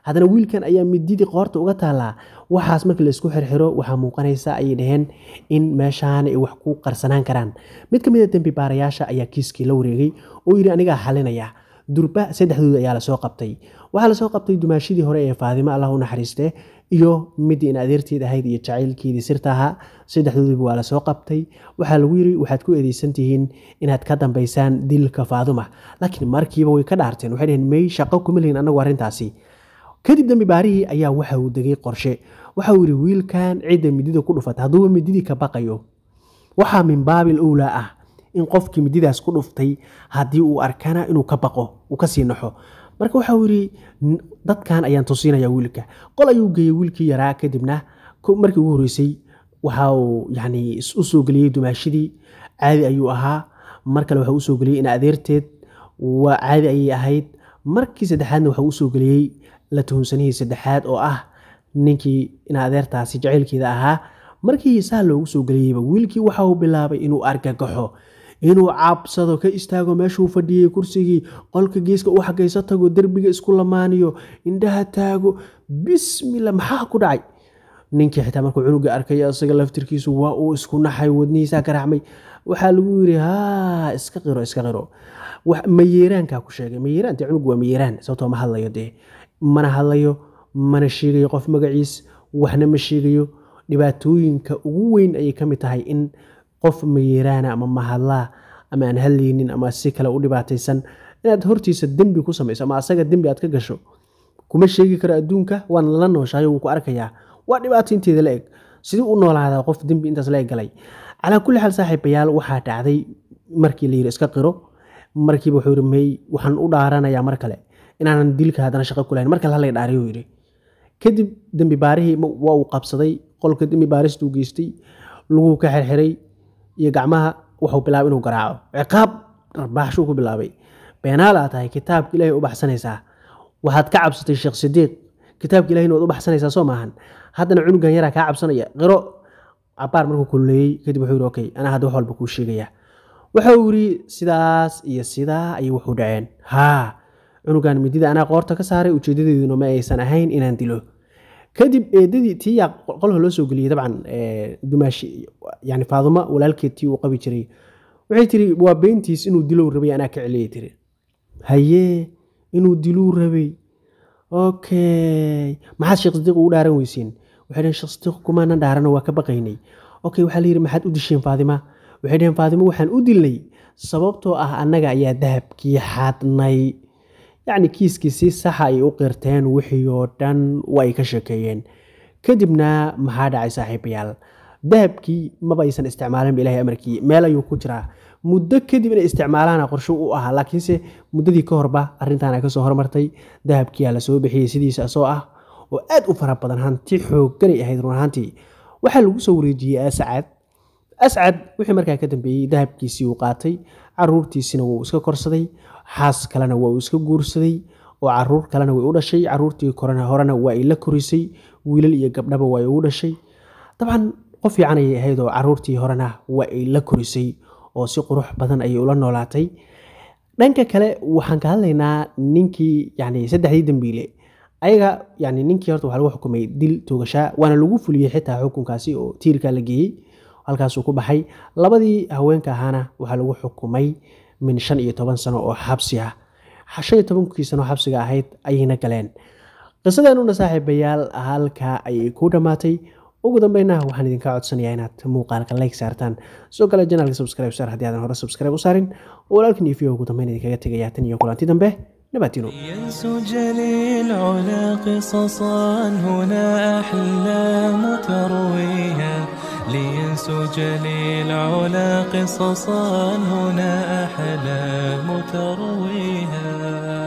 haddana wiilkan ayaa mididii qoorta uga taalaa. waxaas markii la isku xirxiro waxaa muuqanaysa ayay dhaheen in meeshaan ay wax ku qarsanaan karaan. mid ka mid ah dembi baarayaasha ayaa kiiskii la wareegay oo yidhi anigaa xalinaya. durba saddexdood ayaa lasoo qabtay. waxaa lasoo qabtay dumaashidii hore ee Faadimo Allah u naxariiste iyo midii in adeerteed ahayd iyo jacaylkeedii sirta ahaa. saddexdoodiba waa lasoo qabtay. waxaa lagu yiri waxaad ku eedeysan tihiin inaad ka dambaysaan dilka Faaduma. laakiin markiiba way ka dhaarteen. waxay dhaheen may shaqo kuma lihin anagu arrintaasi. kadib dambi baarihii ayaa waxa uu degay qorshe. waxa uu yiri wiilkan cidda midida ku dhufatay hadduu mididii ka baqayo waxaa min baabil owla ah in qofkii mididaas ku dhuftay haddii uu arkana inuu ka baqo uu ka sii naxo. marka waxa uu yiri dadkan ayaan tusinaya wiilka. qol ayuu geeyay wiilkii yaraa. kadibna markii ugu horeysay waxa uu yani u soo geliyay dumaashidii caadi ayuu ahaa. mar kale waxa uu soo geliyay in adeerteed waa caadi ayay ahayd. markii saddexaadna waxa uu soo geliyay la tuhunsanihii saddexaad oo ah ninkii in adeertaasi jacaylkeeda ahaa. markii saa loogu soo geliyayba wiilkii waxa uu bilaabay inuu argagaxo, inuu cabsado, ka istaago meeshuu fadhiyay kursigii, qolka geeska u xagayso tago, derbiga isku lamaaniyo, indhaha taago. bismillah maxaa ku dhacay? ninkii xitaa markuu cunuga arkay isaga laftirkiisu waa uu isku naxay, wadnihiisa ka raxmay. waxaa lagu yiri ha iska qiro iska qiro. wax mayeeraanka ku sheegay. mayeeraanta cunugu waa mayeeraan sababtoo ma hadlayo dee mana hadlayo mana sheegayo qof magaciis waxna ma sheegayo. dhibaatooyinka ugu weyn ayay ka mid tahay in qof mayeeraana ama mahadlaa ama aan hadlaynin ama si kale u dhibaataysan inaad hortiisa dembi ku samayso ama asaga dembi aad ka gasho kuma sheegi karo adduunka. waan la nooshahay wuu ku arkayaa. waa dhibaato inteeda la eg. sidii u noolaadaa qof dembi intaas la eg galay. calaa kulli xaal saaxiibayaal waxaa dhacday markii la yiri iska qiro. markiiba wuxuu yiri may waxaan u dhaaranayaa mar kale inaanan dilka haddana shaqo ku lahayn. mar kale hala dhaariyo yiri. kadib dembi baarihii waa uu qabsaday. qolka dembi baaristuu geystay. lagu ka xirxiray iyo gacmaha wuxuu bilaabay inuu garaaco. ciqaab rabaaxshuu ku bilaabay. beenaal aad tahay kitaabka ilaahay u baxsanaysaa. waxaad ka cabsatay Sheekh Sidiiq kitaabka ilaahay waad u baxsanaysaa soo maahan. haddana cunugan yaraa kaa cabsanaya qiro. cabaar markuu kulleeyay kadib wuxuu yiri okay anaa hadda wax walba kuu sheegaya. waxa uu yiri sidaas iyo sidaa ayay wuxuu dhaceen. haa cunugan midida anaa qoorta ka saaray ujeedadeeduna ma aysan ahayn inaan dilo. kadib eedadii tii yaa qolka loo soo geliyay dabcan dumaashi yani Faaduma walaalkeed tii uu qabi jiray waxay tiri waa beentiis inuu dilo rabay anaa ka celiyay tiri. haye inuu dilo rabay okay maxaa Sheekh Sidiiq u dhaaran weysiin? waxay dhaheen Sheekh Sidiiq kuma na dhaarano waa ka baqaynay. okay waxaa la yiri maxaad u disheen Faadima? waxay dhaheen Faadima waxaan u dilnay sababtoo ah annaga ayaa dahabkii xadnay. yacni kiiskii si saxa ay u qirteen wixii oo dhan way ka sheekeeyeen. kadibna maxaa dhacay saaxiibayaal? dahabkii maba aysan isticmaalin ilaahay amarkii meel ayuu ku jiraa. muddo kadib inay isticmaalaana qorshe u ahaa laakiinse muddadii ka horba arrintan ay ka soo hormartay. dahabkii la soo bixiyay sidiisa soo ah oo aad u fara badan hanti xooggan ay ahayd run ahaantii. waxaa lagu soo wareejiyay Ascad. Ascad wixii markaa ka dambeeyay dahabkiisii uu qaatay. caruurtiisina wuu iska korsaday. xaas kalena waa uu iska guursaday oo caruur kalena way u dhashay. caruurtii korona horena waa ay la korisay. wiilal iyo gabdhaba waa ay u dhashay. dabcan qof fiican ayay ahayd oo caruurtii horena waa ay la korisay oo si qurux badan ayay ula noolaatay. dhanka kale waxaan ka hadlaynaa ninkii yani saddexdii dambiile ayaga yani ninkii horta waxaa lagu xukumay dil toogasha waana lagu fuliyay xitaa xukunkaasi oo tiirka la geeyay halkaas uu ku baxay. labadii haweenka ahaana waxaa lagu xukumay min shan iyo toban sano oo xabsi ah. shan iyo tobankii sano xabsiga ahayd ayayna galeen. qisadeenuna saaxiibayaal halkaa ayay ku dhammaatay. ugu dambayna waxaan idinka codsanayaa inaad muuqaalka like saartaan soo kale channelka subscribe saar haddii aadan hore subscribe u saarin. walaalkan iyo video ugu dambayn idinkaga tegayaa tan iyo kulanti dambe. نباتينو ينسج للعلا قصصا هنا أحلام ترويها لينسج للعلا قصصا هنا أحلام ترويها.